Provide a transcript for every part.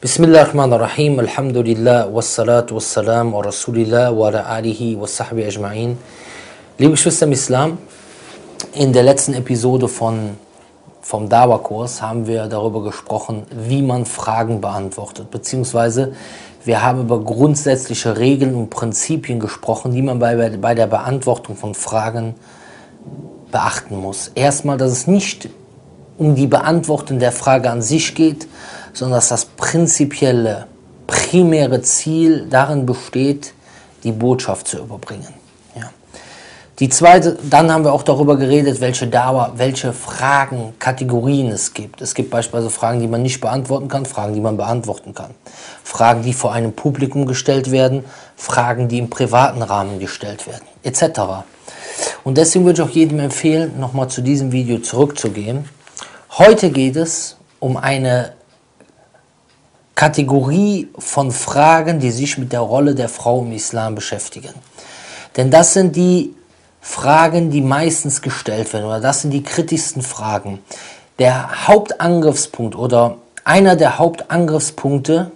Bismillahirrahmanirrahim, Alhamdulillah, wassalatu wassalam wa Rasulillah wa ala alihi wa sahbihi ajma'in. Liebe Geschwister im Islam, in der letzten Episode vom Dawa-Kurs haben wir darüber gesprochen, wie man Fragen beantwortet, beziehungsweise wir haben über grundsätzliche Regeln und Prinzipien gesprochen, die man bei der Beantwortung von Fragen beachten muss. Erstmal, dass es nicht um die Beantwortung der Frage an sich geht, sondern dass das prinzipielle, primäre Ziel darin besteht, die Botschaft zu überbringen. Ja. Die zweite, dann haben wir auch darüber geredet, welche Fragen, Kategorien es gibt. Es gibt beispielsweise Fragen, die man nicht beantworten kann, Fragen, die man beantworten kann. Fragen, die vor einem Publikum gestellt werden, Fragen, die im privaten Rahmen gestellt werden, etc. Und deswegen würde ich auch jedem empfehlen, nochmal zu diesem Video zurückzugehen. Heute geht es um eine Kategorie von Fragen, die sich mit der Rolle der Frau im Islam beschäftigen. Denn das sind die Fragen, die meistens gestellt werden, oder das sind die kritischsten Fragen. Der Hauptangriffspunkt oder einer der Hauptangriffspunkte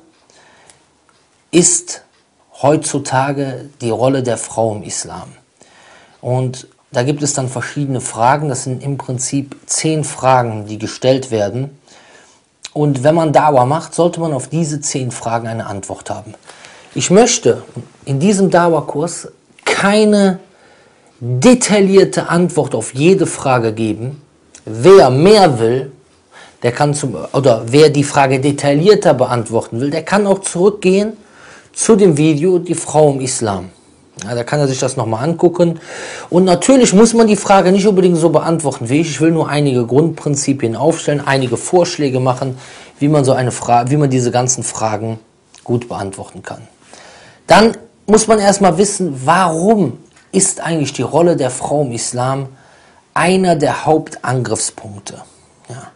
ist heutzutage die Rolle der Frau im Islam. Und da gibt es dann verschiedene Fragen, das sind im Prinzip 10 Fragen, die gestellt werden. Und wenn man Dawa macht, sollte man auf diese 10 Fragen eine Antwort haben. Ich möchte in diesem Dawa-Kurs keine detaillierte Antwort auf jede Frage geben. Wer mehr will, der kann wer die Frage detaillierter beantworten will, der kann auch zurückgehen zu dem Video Die Frau im Islam. Ja, da kann er sich das nochmal angucken. Und natürlich muss man die Frage nicht unbedingt so beantworten wie ich. Ich will nur einige Grundprinzipien aufstellen, einige Vorschläge machen, wie man diese ganzen Fragen gut beantworten kann. Dann muss man erstmal wissen, warum ist eigentlich die Rolle der Frau im Islam einer der Hauptangriffspunkte. Ja.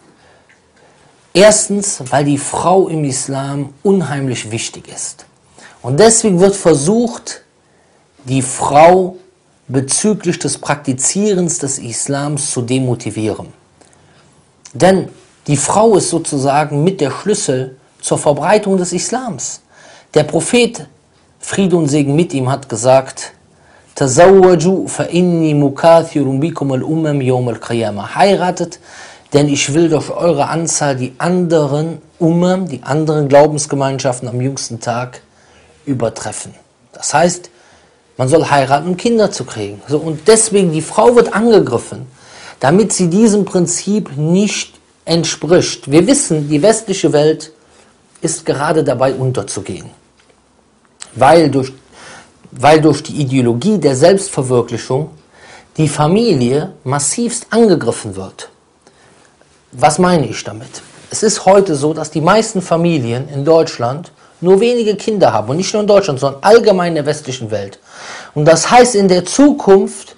Erstens, weil die Frau im Islam unheimlich wichtig ist. Und deswegen wird versucht, die Frau bezüglich des Praktizierens des Islams zu demotivieren. Denn die Frau ist sozusagen mit der Schlüssel zur Verbreitung des Islams. Der Prophet, Friede und Segen mit ihm, hat gesagt, Tazawwaju fa inni mukathirun bikum al-umam yawm al-qiyamah. Heiratet, denn ich will durch eure Anzahl die anderen Ummam, die anderen Glaubensgemeinschaften am jüngsten Tag übertreffen. Das heißt, man soll heiraten, um Kinder zu kriegen. So, und deswegen, die Frau wird angegriffen, damit sie diesem Prinzip nicht entspricht. Wir wissen, die westliche Welt ist gerade dabei unterzugehen, weil durch die Ideologie der Selbstverwirklichung die Familie massivst angegriffen wird. Was meine ich damit? Es ist heute so, dass die meisten Familien in Deutschland nur wenige Kinder haben. Und nicht nur in Deutschland, sondern allgemein in der westlichen Welt. Und das heißt, in der Zukunft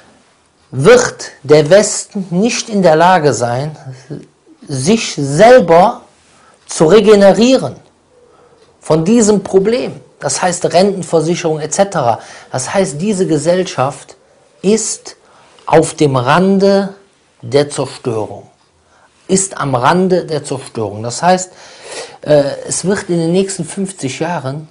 wird der Westen nicht in der Lage sein, sich selber zu regenerieren von diesem Problem. Das heißt Rentenversicherung etc. Das heißt, diese Gesellschaft ist auf dem Rande der Zerstörung. Ist am Rande der Zerstörung. Das heißt, es wird in den nächsten 50 Jahren,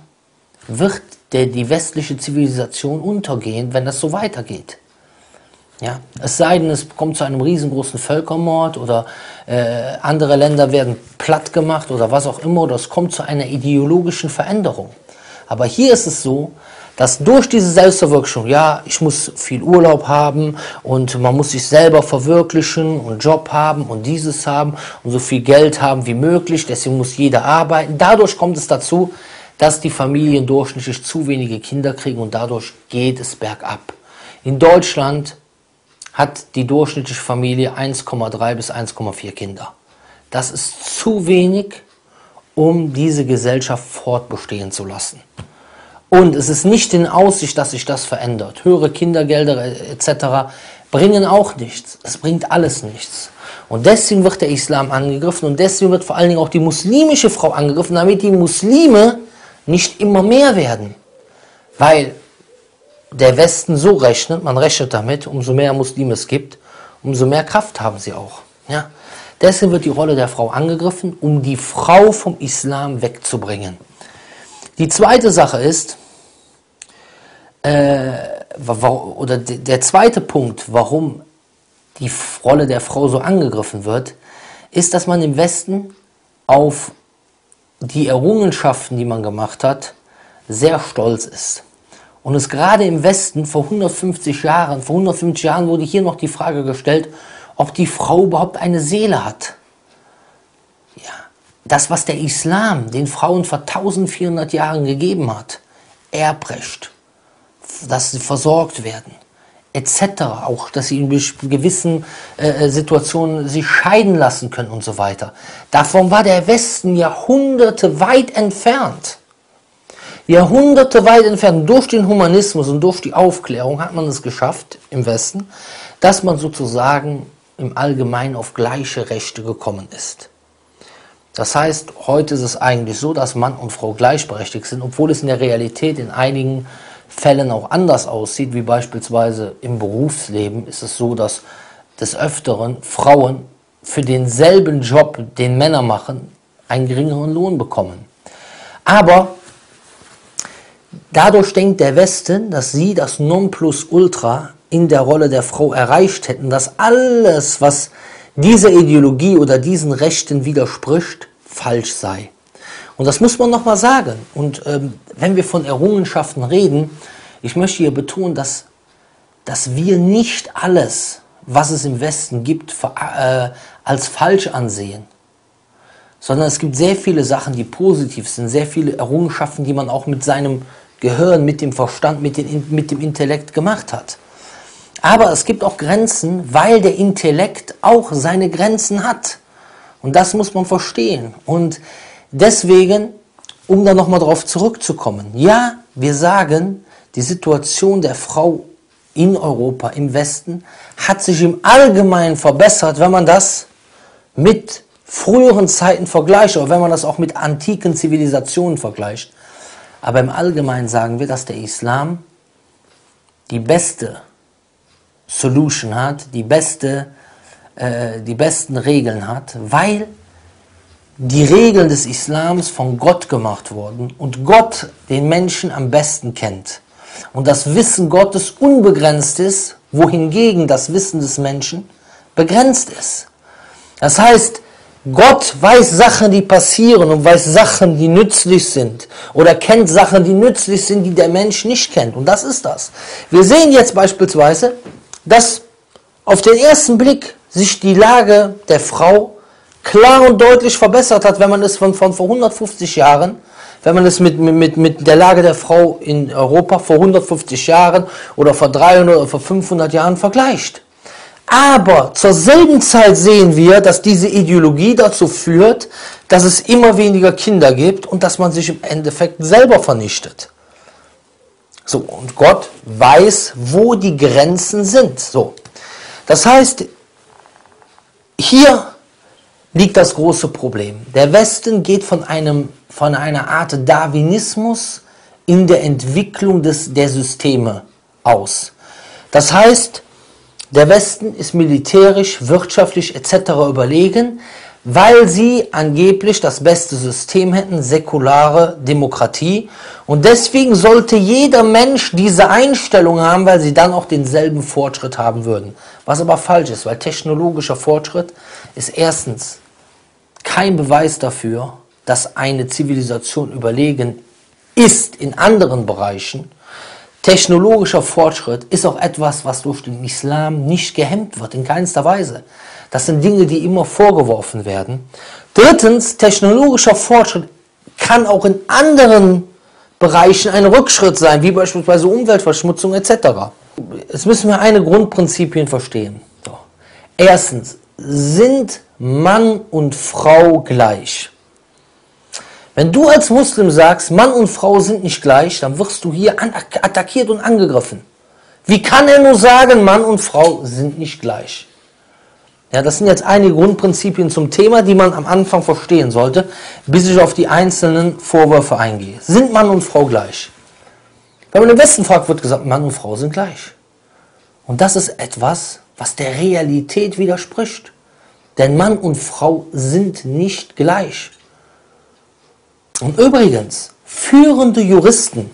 die westliche Zivilisation untergehen, wenn das so weitergeht. Ja? Es sei denn, es kommt zu einem riesengroßen Völkermord oder andere Länder werden platt gemacht oder was auch immer, oder es kommt zu einer ideologischen Veränderung. Aber hier ist es so, dass durch diese Selbstverwirklichung, ja, ich muss viel Urlaub haben und man muss sich selber verwirklichen und Job haben und dieses haben und so viel Geld haben wie möglich, deswegen muss jeder arbeiten. Dadurch kommt es dazu, dass die Familien durchschnittlich zu wenige Kinder kriegen und dadurch geht es bergab. In Deutschland hat die durchschnittliche Familie 1,3 bis 1,4 Kinder. Das ist zu wenig, um diese Gesellschaft fortbestehen zu lassen. Und es ist nicht in Aussicht, dass sich das verändert. Höhere Kindergelder etc. bringen auch nichts. Es bringt alles nichts. Und deswegen wird der Islam angegriffen und deswegen wird vor allen Dingen auch die muslimische Frau angegriffen, damit die Muslime nicht immer mehr werden. Weil der Westen so rechnet, man rechnet damit, umso mehr Muslime es gibt, umso mehr Kraft haben sie auch. Ja? Deswegen wird die Rolle der Frau angegriffen, um die Frau vom Islam wegzubringen. Die zweite Sache ist, oder der zweite Punkt, warum die Rolle der Frau so angegriffen wird, ist, dass man im Westen auf die Errungenschaften, die man gemacht hat, sehr stolz ist. Und es gerade im Westen vor 150 Jahren wurde hier noch die Frage gestellt, ob die Frau überhaupt eine Seele hat. Ja, das, was der Islam den Frauen vor 1400 Jahren gegeben hat, Erbrecht, dass sie versorgt werden, etc., auch, dass sie in gewissen Situationen sich scheiden lassen können und so weiter. Davon war der Westen Jahrhunderte weit entfernt. Jahrhunderte weit entfernt. Durch den Humanismus und durch die Aufklärung hat man es geschafft im Westen, dass man sozusagen im Allgemeinen auf gleiche Rechte gekommen ist. Das heißt, heute ist es eigentlich so, dass Mann und Frau gleichberechtigt sind, obwohl es in der Realität in einigen Fällen auch anders aussieht, wie beispielsweise im Berufsleben ist es so, dass des Öfteren Frauen für denselben Job, den Männer machen, einen geringeren Lohn bekommen. Aber dadurch denkt der Westen, dass sie das Nonplusultra in der Rolle der Frau erreicht hätten, dass alles, was dieser Ideologie oder diesen Rechten widerspricht, falsch sei. Und das muss man nochmal sagen. Und wenn wir von Errungenschaften reden, ich möchte hier betonen, dass wir nicht alles, was es im Westen gibt, als falsch ansehen. Sondern es gibt sehr viele Sachen, die positiv sind, sehr viele Errungenschaften, die man auch mit seinem Gehirn, mit dem Verstand, mit dem Intellekt gemacht hat. Aber es gibt auch Grenzen, weil der Intellekt auch seine Grenzen hat. Und das muss man verstehen. Und deswegen, um da nochmal drauf zurückzukommen, ja, wir sagen, die Situation der Frau in Europa, im Westen, hat sich im Allgemeinen verbessert, wenn man das mit früheren Zeiten vergleicht, oder wenn man das auch mit antiken Zivilisationen vergleicht. Aber im Allgemeinen sagen wir, dass der Islam die beste Solution hat, die besten Regeln hat, weil die Regeln des Islams von Gott gemacht wurden und Gott den Menschen am besten kennt. Und das Wissen Gottes unbegrenzt ist, wohingegen das Wissen des Menschen begrenzt ist. Das heißt, Gott weiß Sachen, die passieren und weiß Sachen, die nützlich sind. Oder kennt Sachen, die nützlich sind, die der Mensch nicht kennt. Und das ist das. Wir sehen jetzt beispielsweise, dass auf den ersten Blick sich die Lage der Frau klar und deutlich verbessert hat, wenn man es von vor 150 Jahren, wenn man es mit der Lage der Frau in Europa vor 150 Jahren oder vor 300 oder vor 500 Jahren vergleicht. Aber zur selben Zeit sehen wir, dass diese Ideologie dazu führt, dass es immer weniger Kinder gibt und dass man sich im Endeffekt selber vernichtet. So, und Gott weiß, wo die Grenzen sind. So. Das heißt, hier liegt das große Problem. Der Westen geht von einer Art Darwinismus in der Entwicklung der Systeme aus. Das heißt, der Westen ist militärisch, wirtschaftlich etc. überlegen, weil sie angeblich das beste System hätten, säkulare Demokratie. Und deswegen sollte jeder Mensch diese Einstellung haben, weil sie dann auch denselben Fortschritt haben würden. Was aber falsch ist, weil technologischer Fortschritt ist erstens kein Beweis dafür, dass eine Zivilisation überlegen ist in anderen Bereichen. Technologischer Fortschritt ist auch etwas, was durch den Islam nicht gehemmt wird, in keinster Weise. Das sind Dinge, die immer vorgeworfen werden. Drittens, technologischer Fortschritt kann auch in anderen Bereichen ein Rückschritt sein, wie beispielsweise Umweltverschmutzung etc. Jetzt müssen wir eine Grundprinzipien verstehen. So. Erstens, sind Mann und Frau gleich? Wenn du als Muslim sagst, Mann und Frau sind nicht gleich, dann wirst du hier attackiert und angegriffen. Wie kann er nur sagen, Mann und Frau sind nicht gleich? Ja, das sind jetzt einige Grundprinzipien zum Thema, die man am Anfang verstehen sollte, bis ich auf die einzelnen Vorwürfe eingehe. Sind Mann und Frau gleich? Wenn man im Westen fragt, wird gesagt, Mann und Frau sind gleich. Und das ist etwas, was der Realität widerspricht. Denn Mann und Frau sind nicht gleich. Und übrigens, führende Juristen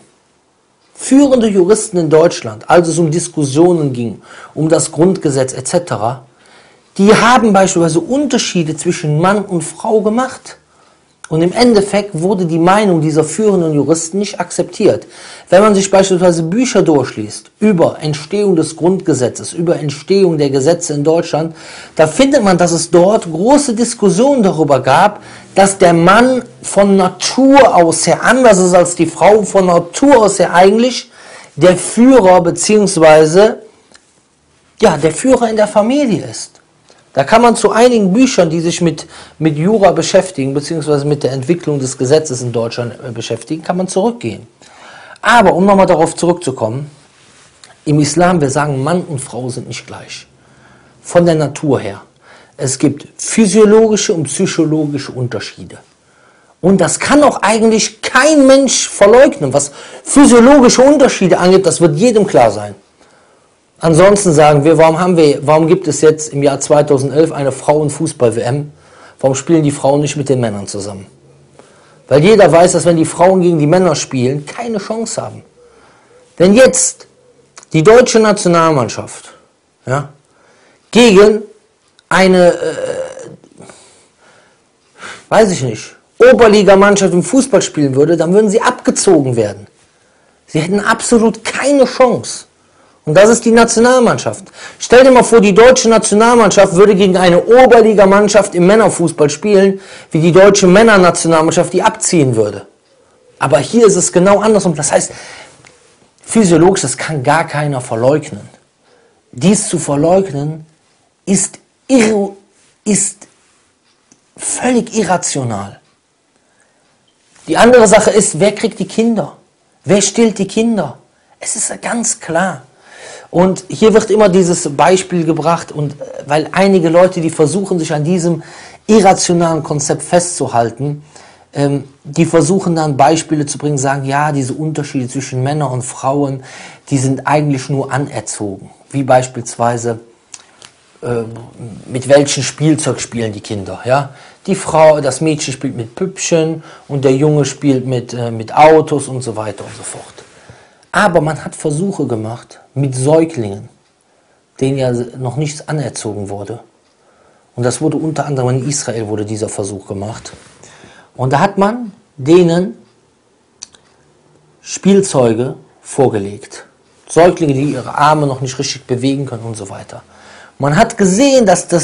in Deutschland, als es um Diskussionen ging, um das Grundgesetz etc., die haben beispielsweise Unterschiede zwischen Mann und Frau gemacht. Und im Endeffekt wurde die Meinung dieser führenden Juristen nicht akzeptiert. Wenn man sich beispielsweise Bücher durchliest über Entstehung des Grundgesetzes, über Entstehung der Gesetze in Deutschland, da findet man, dass es dort große Diskussionen darüber gab, dass der Mann von Natur aus her anders ist als die Frau, von Natur aus her eigentlich der Führer bzw. der Führer in der Familie ist. Da kann man zu einigen Büchern, die sich mit Jura beschäftigen, beziehungsweise mit der Entwicklung des Gesetzes in Deutschland beschäftigen, kann man zurückgehen. Aber um nochmal darauf zurückzukommen, im Islam, wir sagen, Mann und Frau sind nicht gleich. Von der Natur her. Es gibt physiologische und psychologische Unterschiede. Und das kann auch eigentlich kein Mensch verleugnen. Was physiologische Unterschiede angeht, das wird jedem klar sein. Ansonsten sagen wir, warum gibt es jetzt im Jahr 2011 eine Frauenfußball-WM? Warum spielen die Frauen nicht mit den Männern zusammen? Weil jeder weiß, dass wenn die Frauen gegen die Männer spielen, keine Chance haben. Wenn jetzt die deutsche Nationalmannschaft gegen eine, Oberligamannschaft im Fußball spielen würde, dann würden sie abgezogen werden. Sie hätten absolut keine Chance. Und das ist die Nationalmannschaft. Stell dir mal vor, die deutsche Nationalmannschaft würde gegen eine Oberligamannschaft im Männerfußball spielen, wie die deutsche Männernationalmannschaft die abziehen würde. Aber hier ist es genau andersrum. Das heißt, physiologisch, das kann gar keiner verleugnen. Dies zu verleugnen ist völlig irrational. Die andere Sache ist, wer kriegt die Kinder? Wer stillt die Kinder? Es ist ja ganz klar. Und hier wird immer dieses Beispiel gebracht, und weil einige Leute, die versuchen, sich an diesem irrationalen Konzept festzuhalten, die versuchen dann Beispiele zu bringen, sagen, ja, diese Unterschiede zwischen Männern und Frauen, die sind eigentlich nur anerzogen. Wie beispielsweise, mit welchem Spielzeug spielen die Kinder. Ja? Das Mädchen spielt mit Püppchen und der Junge spielt mit Autos und so weiter und so fort. Aber man hat Versuche gemacht mit Säuglingen, denen ja noch nichts anerzogen wurde. Und das wurde unter anderem in Israel wurde dieser Versuch gemacht. Und da hat man denen Spielzeuge vorgelegt. Säuglinge, die ihre Arme noch nicht richtig bewegen können und so weiter. Man hat gesehen, dass das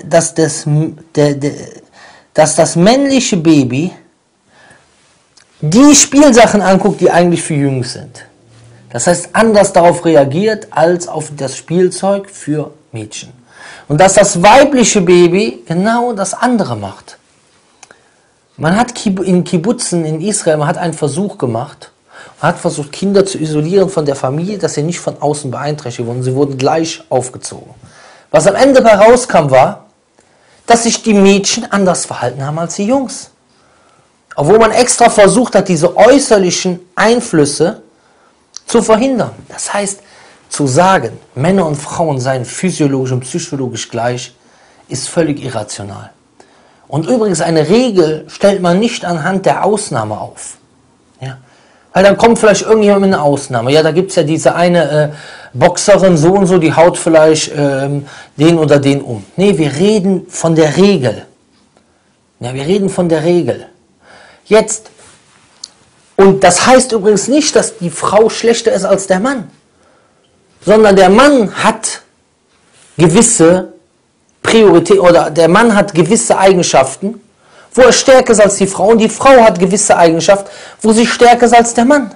männliche Baby die Spielsachen anguckt, die eigentlich für Jungs sind. Das heißt, anders darauf reagiert als auf das Spielzeug für Mädchen. Und dass das weibliche Baby genau das andere macht. Man hat in Kibbutzen in Israel, man hat einen Versuch gemacht. Man hat versucht, Kinder zu isolieren von der Familie, dass sie nicht von außen beeinträchtigt wurden. Sie wurden gleich aufgezogen. Was am Ende herauskam, war, dass sich die Mädchen anders verhalten haben als die Jungs. Obwohl man extra versucht hat, diese äußerlichen Einflüsse zu verhindern. Das heißt, zu sagen, Männer und Frauen seien physiologisch und psychologisch gleich, ist völlig irrational. Und übrigens, eine Regel stellt man nicht anhand der Ausnahme auf. Ja? Weil dann kommt vielleicht irgendjemand mit einer Ausnahme. Ja, da gibt es ja diese eine Boxerin so und so, die haut vielleicht den oder den um. Nee, wir reden von der Regel. Ja, wir reden von der Regel. Jetzt, und das heißt übrigens nicht, dass die Frau schlechter ist als der Mann. Sondern der Mann hat gewisse Priorität, oder der Mann hat gewisse Eigenschaften, wo er stärker ist als die Frau, und die Frau hat gewisse Eigenschaften, wo sie stärker ist als der Mann.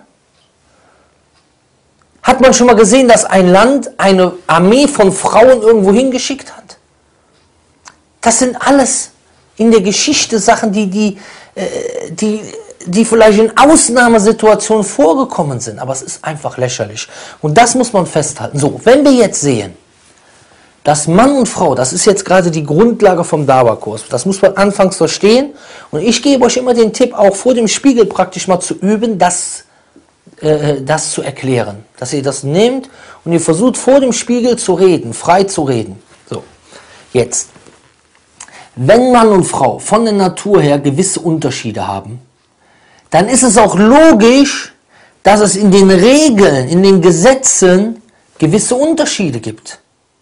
Hat man schon mal gesehen, dass ein Land eine Armee von Frauen irgendwo hingeschickt hat? Das sind alles in der Geschichte Sachen, die vielleicht in Ausnahmesituationen vorgekommen sind, aber es ist einfach lächerlich. Und das muss man festhalten. So, wenn wir jetzt sehen, dass Mann und Frau, das ist jetzt gerade die Grundlage vom Dawa-Kurs, das muss man anfangs verstehen, und ich gebe euch immer den Tipp, auch vor dem Spiegel praktisch mal zu üben, das zu erklären. Dass ihr das nehmt und ihr versucht vor dem Spiegel zu reden, frei zu reden. So, jetzt. wenn Mann und Frau von der Natur her gewisse Unterschiede haben, dann ist es auch logisch, dass es in den Regeln, in den Gesetzen gewisse Unterschiede gibt.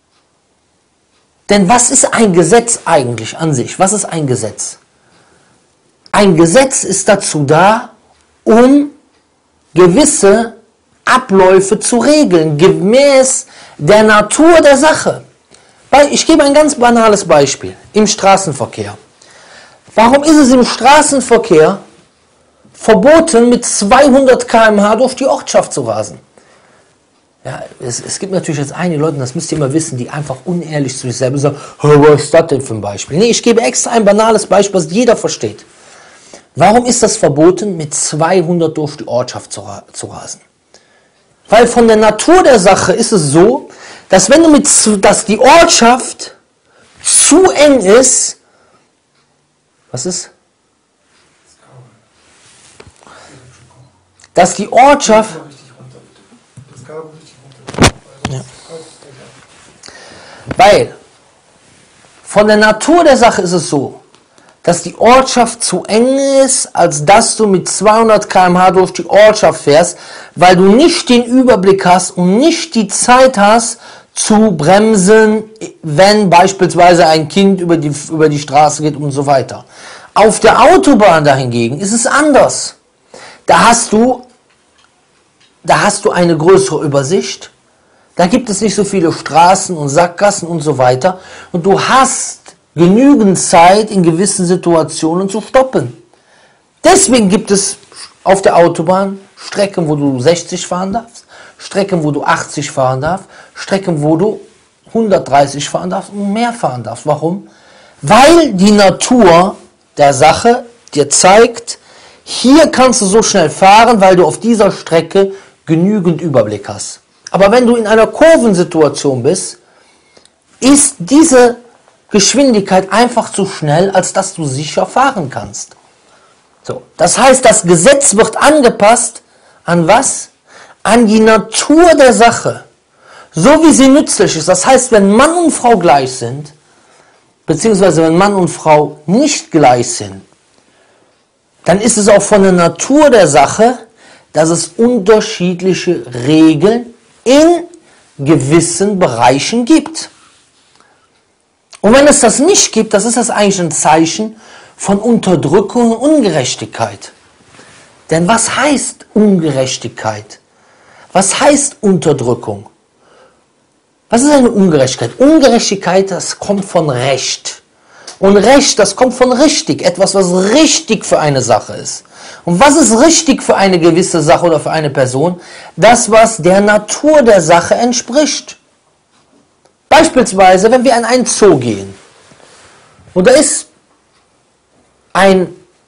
Denn was ist ein Gesetz eigentlich an sich? Was ist ein Gesetz? Ein Gesetz ist dazu da, um gewisse Abläufe zu regeln, gemäß der Natur der Sache. Ich gebe ein ganz banales Beispiel im Straßenverkehr. Warum ist es im Straßenverkehr verboten, mit 200 km/h durch die Ortschaft zu rasen? Ja, es gibt natürlich jetzt einige Leute, das müsst ihr immer wissen, die einfach unehrlich zu sich selber sagen, was ist das denn für ein Beispiel? Nee, ich gebe extra ein banales Beispiel, was jeder versteht. Warum ist das verboten, mit 200 durch die Ortschaft zu rasen? Weil von der Natur der Sache ist es so, dass dass die Ortschaft zu eng ist, was ist? Dass die Ortschaft, ja. Weil von der Natur der Sache ist es so, dass die Ortschaft zu eng ist, als dass du mit 200 km/h durch die Ortschaft fährst, weil du nicht den Überblick hast und nicht die Zeit hast, zu bremsen, wenn beispielsweise ein Kind über die Straße geht und so weiter. Auf der Autobahn dahingegen ist es anders. Da hast du eine größere Übersicht, da gibt es nicht so viele Straßen und Sackgassen und so weiter und du hast genügend Zeit in gewissen Situationen zu stoppen. Deswegen gibt es auf der Autobahn Strecken, wo du 60 fahren darfst, Strecken, wo du 80 fahren darfst, Strecken, wo du 130 fahren darfst und mehr fahren darfst. Warum? Weil die Natur der Sache dir zeigt, hier kannst du so schnell fahren, weil du auf dieser Strecke genügend Überblick hast. Aber wenn du in einer Kurvensituation bist, ist diese Geschwindigkeit einfach zu schnell, als dass du sicher fahren kannst. So, das heißt, das Gesetz wird angepasst an was? An die Natur der Sache. So wie sie nützlich ist. Das heißt, wenn Mann und Frau gleich sind, beziehungsweise wenn Mann und Frau nicht gleich sind, dann ist es auch von der Natur der Sache, dass es unterschiedliche Regeln in gewissen Bereichen gibt. Und wenn es das nicht gibt, das ist das eigentlich ein Zeichen von Unterdrückung und Ungerechtigkeit. Denn was heißt Ungerechtigkeit? Was heißt Unterdrückung? Was ist eine Ungerechtigkeit? Ungerechtigkeit, das kommt von Recht. Und Recht, das kommt von richtig. Etwas, was richtig für eine Sache ist. Und was ist richtig für eine gewisse Sache oder für eine Person? Das, was der Natur der Sache entspricht. Beispielsweise, wenn wir an einen Zoo gehen. Und da ist ein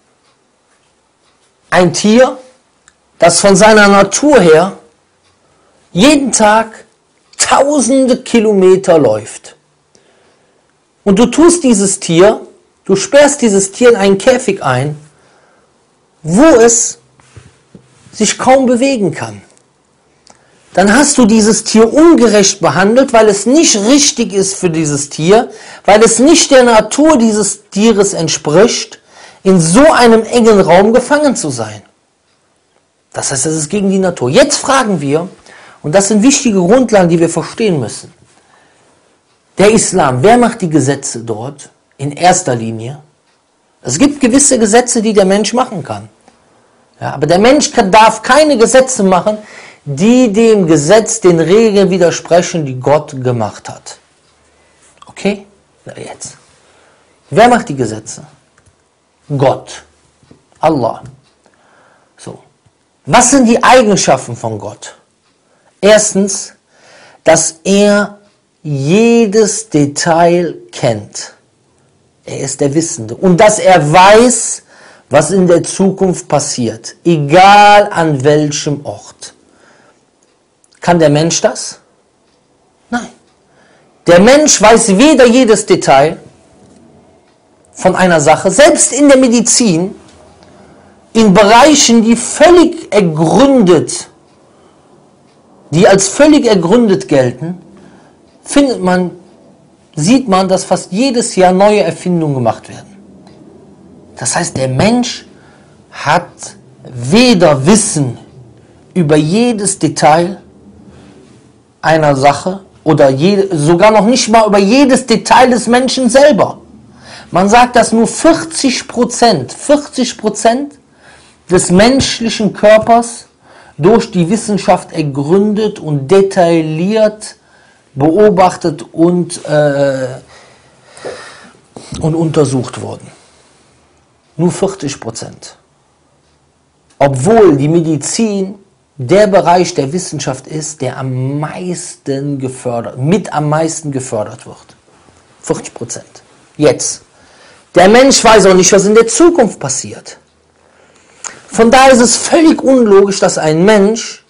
Tier, das von seiner Natur her jeden Tag tausende Kilometer läuft. Und du tust dieses Tier, du sperrst dieses Tier in einen Käfig ein, wo es sich kaum bewegen kann. Dann hast du dieses Tier ungerecht behandelt, weil es nicht richtig ist für dieses Tier, weil es nicht der Natur dieses Tieres entspricht, in so einem engen Raum gefangen zu sein. Das heißt, es ist gegen die Natur. Jetzt fragen wir, und das sind wichtige Grundlagen, die wir verstehen müssen. Der Islam, wer macht die Gesetze dort? In erster Linie. Es gibt gewisse Gesetze, die der Mensch machen kann. Ja, aber der Mensch darf keine Gesetze machen, die dem Gesetz, den Regeln widersprechen, die Gott gemacht hat. Okay? Na jetzt. Wer macht die Gesetze? Gott. Allah. So. Was sind die Eigenschaften von Gott? Erstens, dass er jedes Detail kennt. Er ist der Wissende. Und dass er weiß, was in der Zukunft passiert. Egal an welchem Ort. Kann der Mensch das? Nein. Der Mensch weiß weder jedes Detail von einer Sache, selbst in der Medizin, in Bereichen, die als völlig ergründet gelten, findet man sieht man, dass fast jedes Jahr neue Erfindungen gemacht werden. Das heißt, der Mensch hat weder Wissen über jedes Detail einer Sache oder sogar noch nicht mal über jedes Detail des Menschen selber. Man sagt, dass nur 40% des menschlichen Körpers durch die Wissenschaft ergründet und detailliert beobachtet und untersucht wurden. Nur 40%. Obwohl die Medizin der Bereich der Wissenschaft ist, der am meisten gefördert wird. 40%. Jetzt. Der Mensch weiß auch nicht, was in der Zukunft passiert. Von daher ist es völlig unlogisch, dass ein Mensch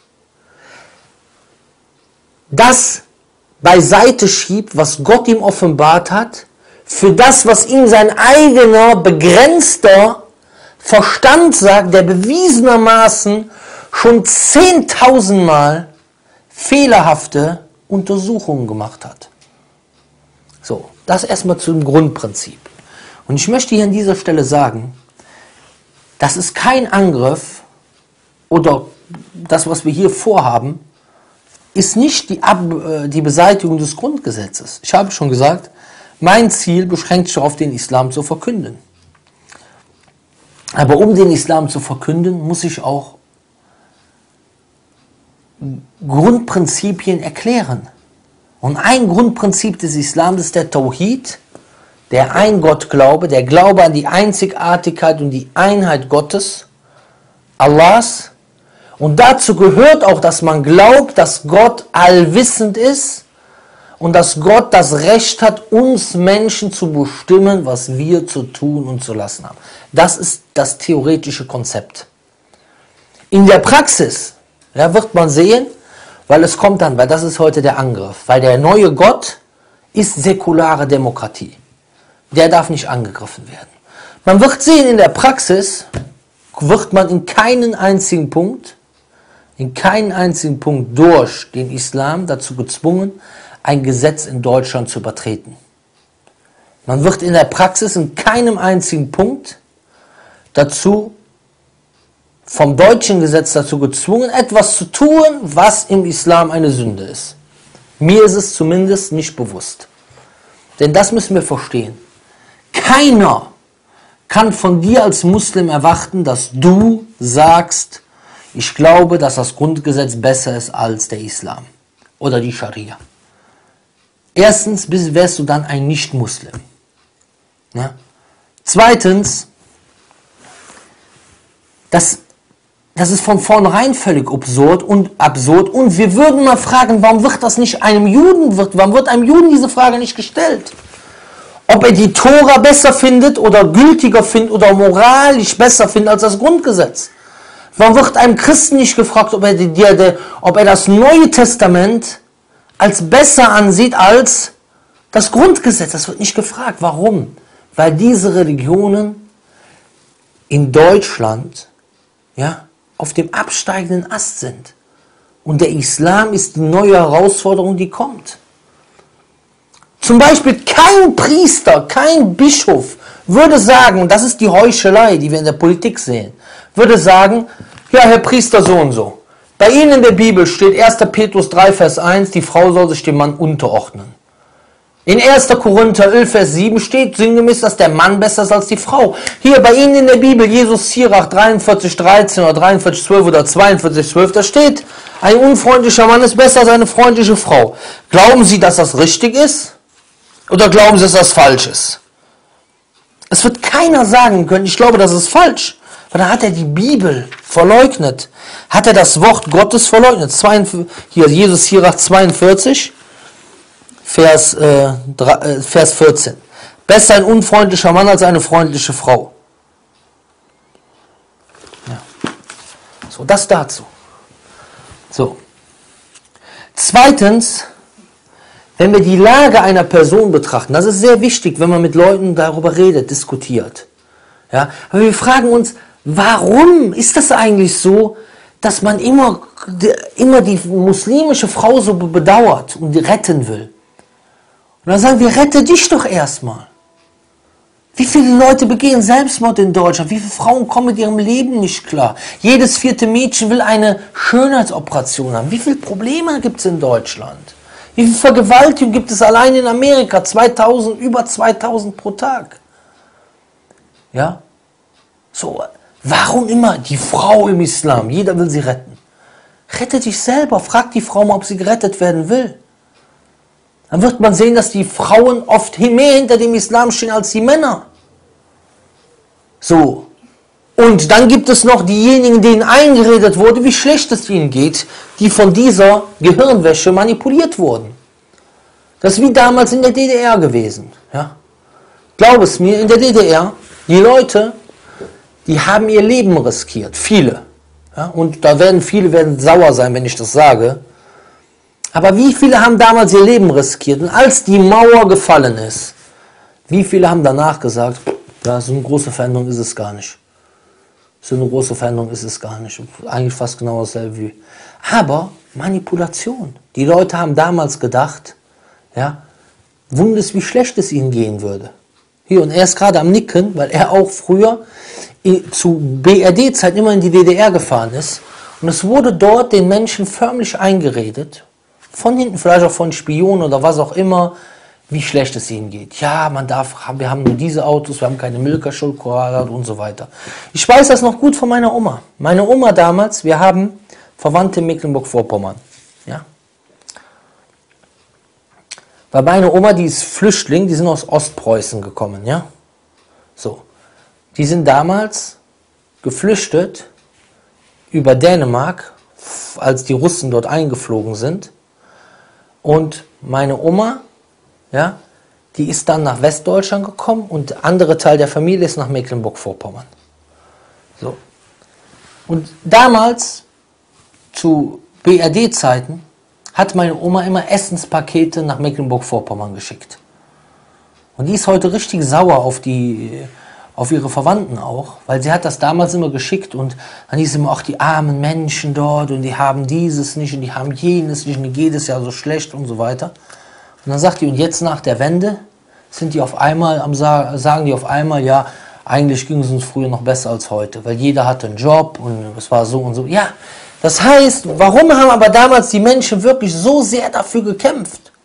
das beiseite schiebt, was Gott ihm offenbart hat, für das, was ihm sein eigener, begrenzter Verstand sagt, der bewiesenermaßen schon 10.000 Mal fehlerhafte Untersuchungen gemacht hat. So, das erstmal zum Grundprinzip. Und ich möchte hier an dieser Stelle sagen, das ist kein Angriff oder das, was wir hier vorhaben, ist nicht die Beseitigung des Grundgesetzes. Ich habe schon gesagt, mein Ziel beschränkt sich darauf, den Islam zu verkünden. Aber um den Islam zu verkünden, muss ich auch Grundprinzipien erklären. Und ein Grundprinzip des Islam ist der Tawhid, der Ein-Gott-Glaube, der Glaube an die Einzigartigkeit und die Einheit Gottes, Allahs. Und dazu gehört auch, dass man glaubt, dass Gott allwissend ist und dass Gott das Recht hat, uns Menschen zu bestimmen, was wir zu tun und zu lassen haben. Das ist das theoretische Konzept. In der Praxis wird man sehen, weil das ist heute der Angriff, weil der neue Gott ist säkulare Demokratie. Der darf nicht angegriffen werden. Man wird sehen, in der Praxis wird man in keinen einzigen Punkt durch den Islam dazu gezwungen, ein Gesetz in Deutschland zu übertreten. Man wird in der Praxis in keinem einzigen Punkt vom deutschen Gesetz dazu gezwungen, etwas zu tun, was im Islam eine Sünde ist. Mir ist es zumindest nicht bewusst. Denn das müssen wir verstehen. Keiner kann von dir als Muslim erwarten, dass du sagst, ich glaube, dass das Grundgesetz besser ist als der Islam oder die Scharia. Erstens wärst du dann ein Nicht-Muslim. Ja? Zweitens, das ist von vornherein völlig absurd und wir würden mal fragen, warum wird einem Juden diese Frage nicht gestellt? Ob er die Tora besser findet oder gültiger findet oder moralisch besser findet als das Grundgesetz. Warum wird einem Christen nicht gefragt, ob er das Neue Testament als besser ansieht als das Grundgesetz? Das wird nicht gefragt. Warum? Weil diese Religionen in Deutschland auf dem absteigenden Ast sind. Und der Islam ist die neue Herausforderung, die kommt. Zum Beispiel kein Priester, kein Bischof würde sagen, das ist die Heuchelei, die wir in der Politik sehen, würde sagen, ja, Herr Priester, so und so. Bei Ihnen in der Bibel steht 1. Petrus 3, Vers 1, die Frau soll sich dem Mann unterordnen. In 1. Korinther 11, Vers 7 steht sinngemäß, dass der Mann besser ist als die Frau. Hier bei Ihnen in der Bibel, Jesus Sirach 43, 13 oder 43, 12 oder 42, 12, da steht, ein unfreundlicher Mann ist besser als eine freundliche Frau. Glauben Sie, dass das richtig ist? Oder glauben Sie, dass das falsch ist? Es wird keiner sagen können, ich glaube, das ist falsch. Weil dann hat er die Bibel verleugnet. Hat er das Wort Gottes verleugnet. Hier, Jesus Sirach 42, Vers 14. Besser ein unfreundlicher Mann als eine freundliche Frau. Ja. So, das dazu. So. Zweitens, wenn wir die Lage einer Person betrachten, das ist sehr wichtig, wenn man mit Leuten darüber redet, diskutiert. Ja? Aber wir fragen uns, warum ist das eigentlich so, dass man immer die muslimische Frau so bedauert und retten will? Und dann sagen wir, rette dich doch erstmal. Wie viele Leute begehen Selbstmord in Deutschland? Wie viele Frauen kommen mit ihrem Leben nicht klar? Jedes 4. Mädchen will eine Schönheitsoperation haben. Wie viele Probleme gibt es in Deutschland? Wie viel Vergewaltigung gibt es allein in Amerika? 2000, über 2000 pro Tag. Ja? So, warum immer die Frau im Islam? Jeder will sie retten. Rette dich selber. Frag die Frau mal, ob sie gerettet werden will. Dann wird man sehen, dass die Frauen oft mehr hinter dem Islam stehen als die Männer. So. Und dann gibt es noch diejenigen, denen eingeredet wurde, wie schlecht es ihnen geht, die von dieser Gehirnwäsche manipuliert wurden. Das ist wie damals in der DDR gewesen. Ja? Glaub es mir, in der DDR, die Leute, die haben ihr Leben riskiert. Viele. Ja? Und da viele werden sauer sein, wenn ich das sage. Aber wie viele haben damals ihr Leben riskiert? Und als die Mauer gefallen ist, wie viele haben danach gesagt, ja, so eine große Veränderung ist es gar nicht. So eine große Veränderung ist es gar nicht. Eigentlich fast genau dasselbe wie. Aber Manipulation. Die Leute haben damals gedacht, ja, wunders, wie schlecht es ihnen gehen würde. Hier, und er ist gerade am Nicken, weil er auch früher zu BRD-Zeiten immer in die DDR gefahren ist. Und es wurde dort den Menschen förmlich eingeredet, von hinten vielleicht auch von Spionen oder was auch immer, wie schlecht es ihnen geht. Ja, wir haben nur diese Autos, wir haben keine Milka-Schokolade und so weiter. Ich weiß das noch gut von meiner Oma. Meine Oma damals, wir haben Verwandte in Mecklenburg-Vorpommern. Ja? Weil meine Oma, die ist Flüchtling, die sind aus Ostpreußen gekommen. Ja? So. Die sind damals geflüchtet über Dänemark, als die Russen dort eingeflogen sind. Und meine Oma, ja, die ist dann nach Westdeutschland gekommen und der andere Teil der Familie ist nach Mecklenburg-Vorpommern. So. Und damals, zu BRD-Zeiten, hat meine Oma immer Essenspakete nach Mecklenburg-Vorpommern geschickt. Und die ist heute richtig sauer auf ihre Verwandten auch, weil sie hat das damals immer geschickt und dann hieß es immer, ach, die armen Menschen dort und die haben dieses nicht und die haben jenes nicht und denen geht es ja so schlecht und so weiter. Und dann sagt die, und jetzt nach der Wende sind die auf einmal sagen die auf einmal, ja, eigentlich ging es uns früher noch besser als heute, weil jeder hatte einen Job und es war so und so. Ja, das heißt, warum haben aber damals die Menschen wirklich so sehr dafür gekämpft?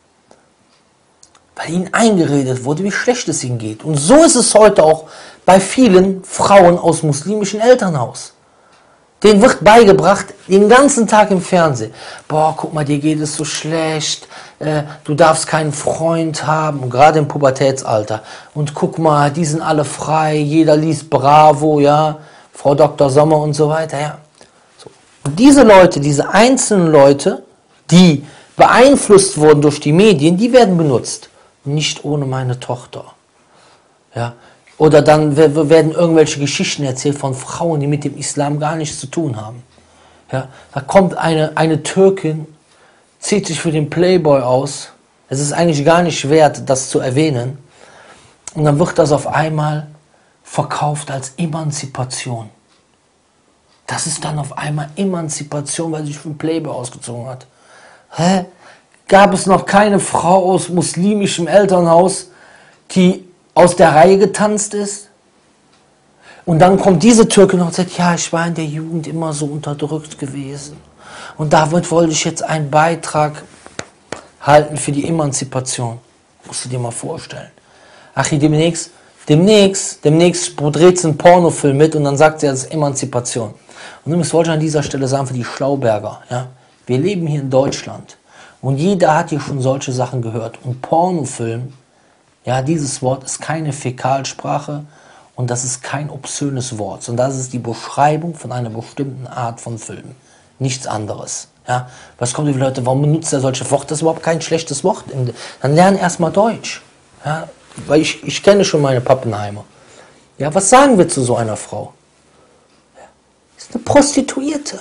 Weil ihnen eingeredet wurde, wie schlecht es ihnen geht. Und so ist es heute auch bei vielen Frauen aus muslimischen Elternhaus. Denen wird beigebracht, den ganzen Tag im Fernsehen, boah, guck mal, dir geht es so schlecht, du darfst keinen Freund haben, gerade im Pubertätsalter. Und guck mal, die sind alle frei, jeder liest Bravo, ja, Frau Dr. Sommer und so weiter, ja. So. Und diese Leute, diese einzelnen Leute, die beeinflusst wurden durch die Medien, die werden benutzt. Nicht ohne meine Tochter. Ja. Oder dann werden irgendwelche Geschichten erzählt von Frauen, die mit dem Islam gar nichts zu tun haben. Ja. Da kommt eine Türkin, zieht sich für den Playboy aus. Es ist eigentlich gar nicht wert, das zu erwähnen. Und dann wird das auf einmal verkauft als Emanzipation. Das ist dann auf einmal Emanzipation, weil sie sich für den Playboy ausgezogen hat. Hä? Gab es noch keine Frau aus muslimischem Elternhaus, die aus der Reihe getanzt ist? Und dann kommt diese Türkin und sagt, ja, ich war in der Jugend immer so unterdrückt gewesen. Und damit wollte ich jetzt einen Beitrag halten für die Emanzipation. Musst du dir mal vorstellen. Ach, demnächst dreht sie einen Pornofilm mit und dann sagt sie, das ist Emanzipation. Und das wollte ich an dieser Stelle sagen für die Schlauberger. Ja? Wir leben hier in Deutschland. Und jeder hat hier schon solche Sachen gehört. Und Pornofilm, ja, dieses Wort ist keine Fäkalsprache und das ist kein obszönes Wort, sondern das ist die Beschreibung von einer bestimmten Art von Film. Nichts anderes. Ja. Was kommen die Leute, warum benutzt er solche Worte? Das ist überhaupt kein schlechtes Wort. Dann lernen erstmal Deutsch. Ja. Weil ich kenne schon meine Pappenheimer. Ja, was sagen wir zu so einer Frau? Ja. Ist eine Prostituierte.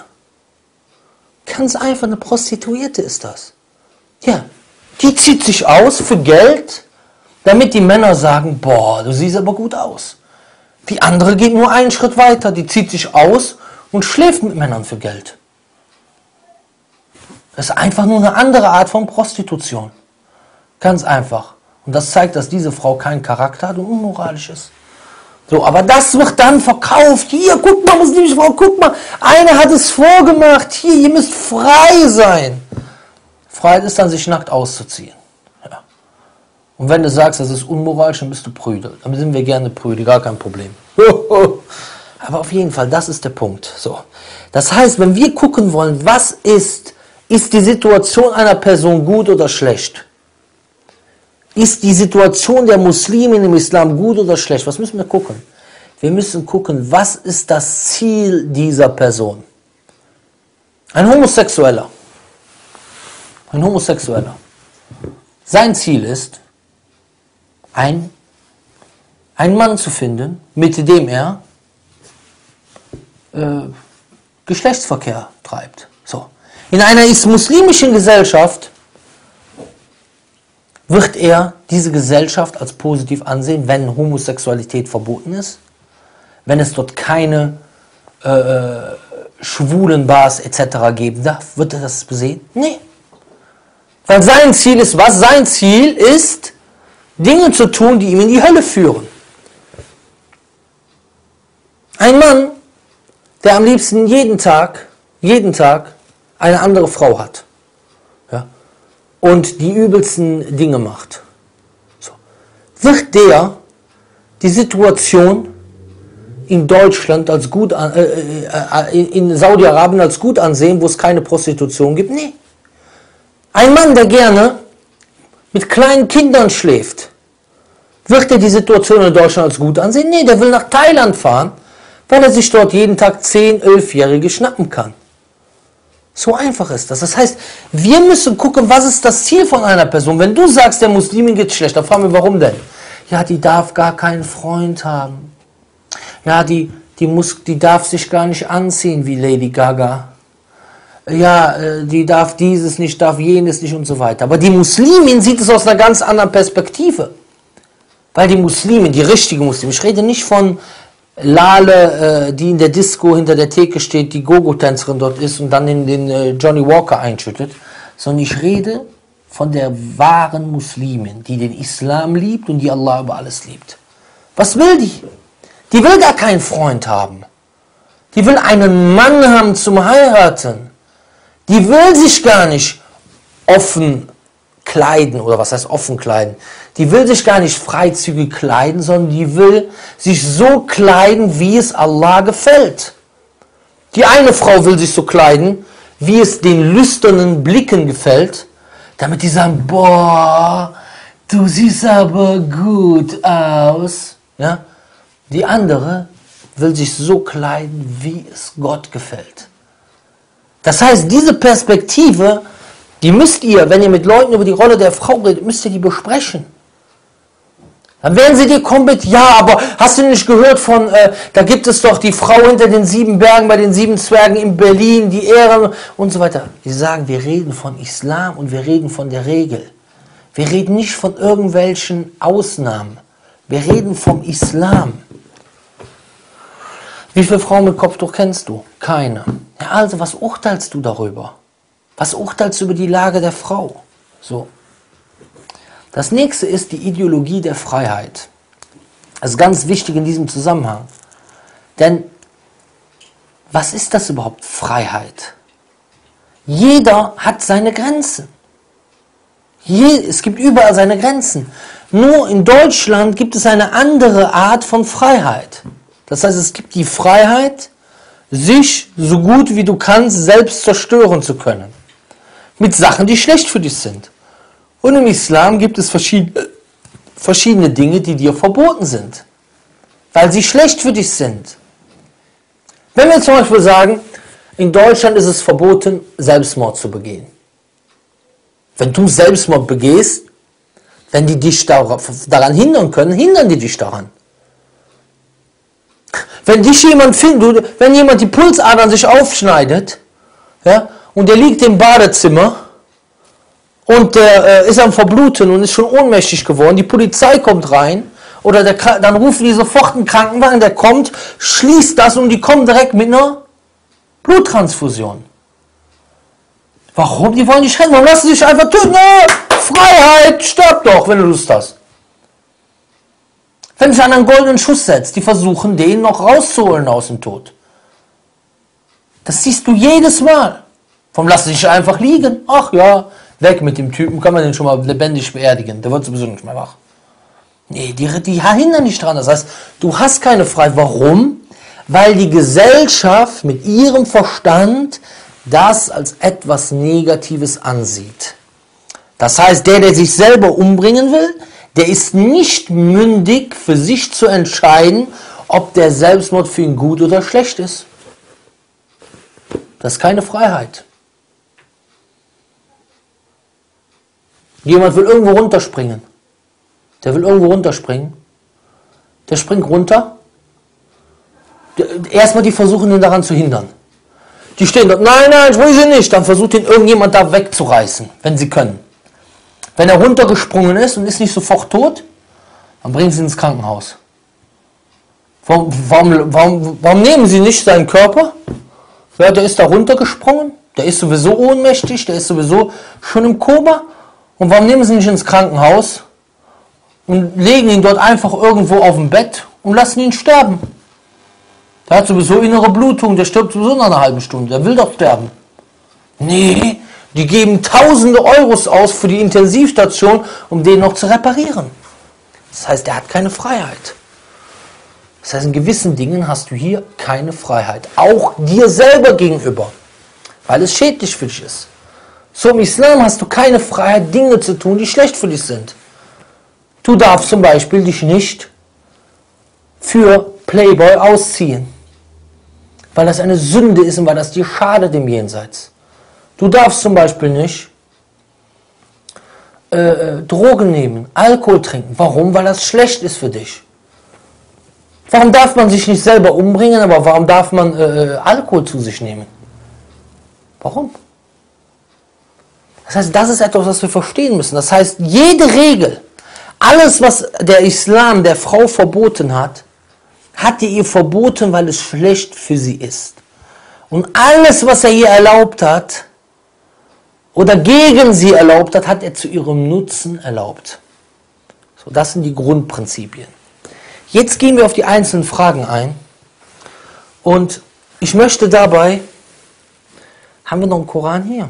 Ganz einfach, eine Prostituierte ist das. Ja, die zieht sich aus für Geld, damit die Männer sagen, boah, du siehst aber gut aus. Die andere geht nur einen Schritt weiter, die zieht sich aus und schläft mit Männern für Geld. Das ist einfach nur eine andere Art von Prostitution. Ganz einfach. Und das zeigt, dass diese Frau keinen Charakter hat und unmoralisch ist. So, aber das wird dann verkauft. Hier, guck mal, muslimische Frau, guck mal. Einer hat es vorgemacht. Hier, ihr müsst frei sein. Freiheit ist dann, sich nackt auszuziehen. Ja. Und wenn du sagst, das ist unmoralisch, dann bist du prüde. Dann sind wir gerne prüde, gar kein Problem. Aber auf jeden Fall, das ist der Punkt. So. Das heißt, wenn wir gucken wollen, was ist die Situation einer Person gut oder schlecht? Ist die Situation der Muslime im Islam gut oder schlecht? Was müssen wir gucken? Wir müssen gucken, was ist das Ziel dieser Person? Ein Homosexueller. Ein Homosexueller. Sein Ziel ist, einen Mann zu finden, mit dem er Geschlechtsverkehr treibt. So. In einer muslimischen Gesellschaft wird er diese Gesellschaft als positiv ansehen, wenn Homosexualität verboten ist, wenn es dort keine schwulen Bars etc. geben darf, wird er das sehen? Nee. Weil sein Ziel ist was? Sein Ziel ist, Dinge zu tun, die ihm in die Hölle führen. Ein Mann, der am liebsten jeden Tag eine andere Frau hat. Ja, und die übelsten Dinge macht. So. Wird der die Situation in Deutschland als gut in Saudi-Arabien als gut ansehen, wo es keine Prostitution gibt? Nee. Ein Mann, der gerne mit kleinen Kindern schläft, wird er die Situation in Deutschland als gut ansehen? Nee, der will nach Thailand fahren, weil er sich dort jeden Tag 10-, 11-Jährige schnappen kann. So einfach ist das. Das heißt, wir müssen gucken, was ist das Ziel von einer Person. Wenn du sagst, der Muslimin geht schlecht, dann fragen wir, warum denn? Ja, die darf gar keinen Freund haben. Ja, die darf sich gar nicht anziehen wie Lady Gaga. Ja, die darf dieses nicht, darf jenes nicht und so weiter. Aber die Muslimin sieht es aus einer ganz anderen Perspektive. Weil die Muslimin, die richtige Muslimin, ich rede nicht von Lale, die in der Disco hinter der Theke steht, die Gogo-Tänzerin dort ist und dann in den Johnny Walker einschüttet, sondern ich rede von der wahren Muslimin, die den Islam liebt und die Allah über alles liebt. Was will die? Die will gar keinen Freund haben. Die will einen Mann haben zum Heiraten. Die will sich gar nicht offen kleiden, oder was heißt offen kleiden? Die will sich gar nicht freizügig kleiden, sondern die will sich so kleiden, wie es Allah gefällt. Die eine Frau will sich so kleiden, wie es den lüsternen Blicken gefällt, damit die sagen, boah, du siehst aber gut aus. Ja? Die andere will sich so kleiden, wie es Gott gefällt. Das heißt, diese Perspektive, die müsst ihr, wenn ihr mit Leuten über die Rolle der Frau redet, müsst ihr die besprechen. Dann werden sie dir kommen mit, ja, aber hast du nicht gehört von, da gibt es doch die Frau hinter den 7 Bergen, bei den 7 Zwergen in Berlin, die Ehren und so weiter. Die sagen, wir reden von Islam und wir reden von der Regel. Wir reden nicht von irgendwelchen Ausnahmen. Wir reden vom Islam. Wie viele Frauen mit Kopftuch kennst du? Keine. Ja, also, was urteilst du darüber? Was urteilst du über die Lage der Frau? So. Das nächste ist die Ideologie der Freiheit. Das ist ganz wichtig in diesem Zusammenhang. Denn, was ist das überhaupt, Freiheit? Jeder hat seine Grenzen. Es gibt überall seine Grenzen. Nur in Deutschland gibt es eine andere Art von Freiheit. Das heißt, es gibt die Freiheit, sich so gut wie du kannst selbst zerstören zu können. Mit Sachen, die schlecht für dich sind. Und im Islam gibt es verschiedene Dinge, die dir verboten sind. Weil sie schlecht für dich sind. Wenn wir zum Beispiel sagen, in Deutschland ist es verboten, Selbstmord zu begehen. Wenn du Selbstmord begehst, wenn die dich daran hindern können, hindern die dich daran. Wenn dich jemand findet, wenn jemand die Pulsadern sich aufschneidet, ja, und der liegt im Badezimmer und der ist am Verbluten und ist schon ohnmächtig geworden, die Polizei kommt rein, oder dann rufen die sofort einen Krankenwagen, der kommt, schließt das und die kommen direkt mit einer Bluttransfusion. Warum? Die wollen dich retten, warum lassen sie dich einfach töten? Freiheit, stirb doch, wenn du Lust hast. Wenn sich an einen goldenen Schuss setzt, die versuchen, den noch rauszuholen aus dem Tod. Das siehst du jedes Mal. Warum lassen sie sich einfach liegen? Ach ja, weg mit dem Typen, kann man den schon mal lebendig beerdigen. Der wird sowieso nicht mehr wach. Nee, die hindern nicht dran. Das heißt, du hast keine Freiheit. Warum? Weil die Gesellschaft mit ihrem Verstand das als etwas Negatives ansieht. Das heißt, der sich selber umbringen will, der ist nicht mündig, für sich zu entscheiden, ob der Selbstmord für ihn gut oder schlecht ist. Das ist keine Freiheit. Jemand will irgendwo runterspringen. Der will irgendwo runterspringen. Der springt runter. Erstmal die versuchen ihn daran zu hindern. Die stehen dort, nein, ich will sie nicht. Dann versucht ihn irgendjemand da wegzureißen, wenn sie können. Wenn er runtergesprungen ist und ist nicht sofort tot, dann bringen sie ihn ins Krankenhaus. Warum nehmen sie nicht seinen Körper? Ja, der ist da runtergesprungen, der ist sowieso ohnmächtig, der ist sowieso schon im Koma. Und warum nehmen sie ihn nicht ins Krankenhaus und legen ihn dort einfach irgendwo auf dem Bett und lassen ihn sterben? Der hat sowieso innere Blutung, der stirbt sowieso nach einer halben Stunde, der will doch sterben. Nee, die geben tausende Euros aus für die Intensivstation, um den noch zu reparieren. Das heißt, er hat keine Freiheit. Das heißt, in gewissen Dingen hast du hier keine Freiheit. Auch dir selber gegenüber. Weil es schädlich für dich ist. So im Islam hast du keine Freiheit, Dinge zu tun, die schlecht für dich sind. Du darfst zum Beispiel dich nicht für Playboy ausziehen. Weil das eine Sünde ist und weil das dir schadet im Jenseits. Du darfst zum Beispiel nicht Drogen nehmen, Alkohol trinken. Warum? Weil das schlecht ist für dich. Warum darf man sich nicht selber umbringen, aber warum darf man Alkohol zu sich nehmen? Warum? Das heißt, das ist etwas, was wir verstehen müssen. Das heißt, jede Regel, alles, was der Islam der Frau verboten hat, hat er ihr verboten, weil es schlecht für sie ist. Und alles, was er ihr erlaubt hat, oder gegen sie erlaubt hat er zu ihrem Nutzen erlaubt. So, das sind die Grundprinzipien. Jetzt gehen wir auf die einzelnen Fragen ein. Und ich möchte dabei, haben wir noch einen Koran hier?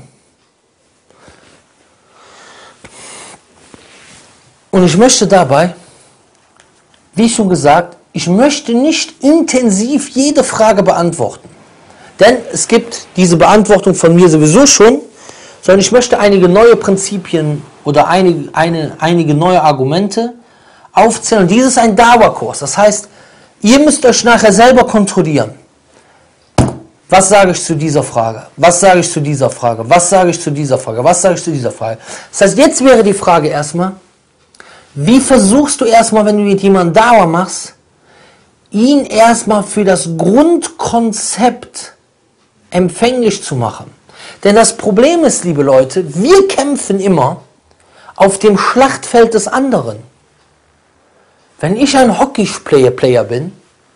Und ich möchte dabei, wie schon gesagt, ich möchte nicht intensiv jede Frage beantworten. Denn es gibt diese Beantwortung von mir sowieso schon, sondern ich möchte einige neue Prinzipien oder einige neue Argumente aufzählen. Und dies ist ein Dawa-Kurs. Das heißt, ihr müsst euch nachher selber kontrollieren. Was sage ich zu dieser Frage? Was sage ich zu dieser Frage? Was sage ich zu dieser Frage? Was sage ich zu dieser Frage? Das heißt, jetzt wäre die Frage erstmal, wie versuchst du erstmal, wenn du mit jemandem Dawa machst, ihn erstmal für das Grundkonzept empfänglich zu machen? Denn das Problem ist, liebe Leute, wir kämpfen immer auf dem Schlachtfeld des anderen. Wenn ich ein Hockeyspieler bin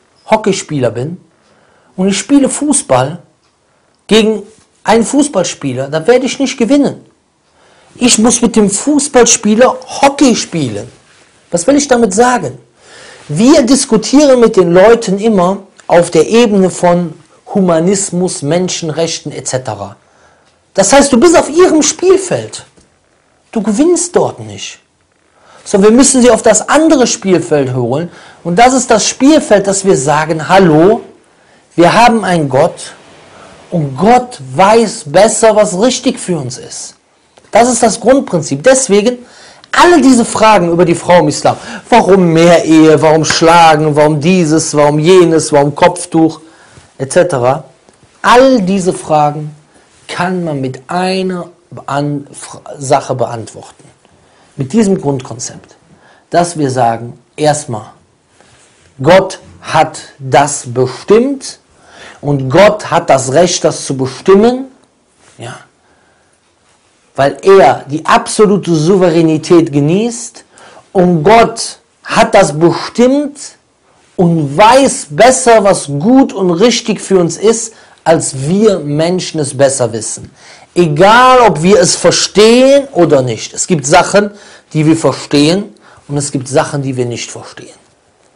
und ich spiele Fußball gegen einen Fußballspieler, dann werde ich nicht gewinnen. Ich muss mit dem Fußballspieler Hockey spielen. Was will ich damit sagen? Wir diskutieren mit den Leuten immer auf der Ebene von Humanismus, Menschenrechten etc. Das heißt, du bist auf ihrem Spielfeld. Du gewinnst dort nicht. So, wir müssen sie auf das andere Spielfeld holen. Und das ist das Spielfeld, dass wir sagen, hallo, wir haben einen Gott und Gott weiß besser, was richtig für uns ist. Das ist das Grundprinzip. Deswegen, alle diese Fragen über die Frau im Islam, warum mehr Ehe, warum Schlagen, warum dieses, warum jenes, warum Kopftuch, etc. All diese Fragen kann man mit einer Sache beantworten. Mit diesem Grundkonzept, dass wir sagen, erstmal, Gott hat das bestimmt und Gott hat das Recht, das zu bestimmen, ja, weil er die absolute Souveränität genießt und Gott hat das bestimmt und weiß besser, was gut und richtig für uns ist, als wir Menschen es besser wissen. Egal, ob wir es verstehen oder nicht. Es gibt Sachen, die wir verstehen und es gibt Sachen, die wir nicht verstehen.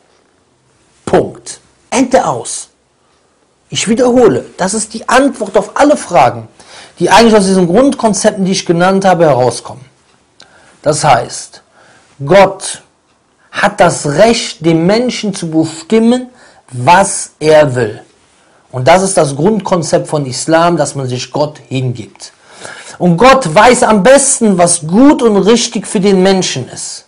Punkt. Ende aus. Ich wiederhole, das ist die Antwort auf alle Fragen, die eigentlich aus diesen Grundkonzepten, die ich genannt habe, herauskommen. Das heißt, Gott hat das Recht, dem Menschen zu bestimmen, was er will. Und das ist das Grundkonzept von Islam, dass man sich Gott hingibt. Und Gott weiß am besten, was gut und richtig für den Menschen ist.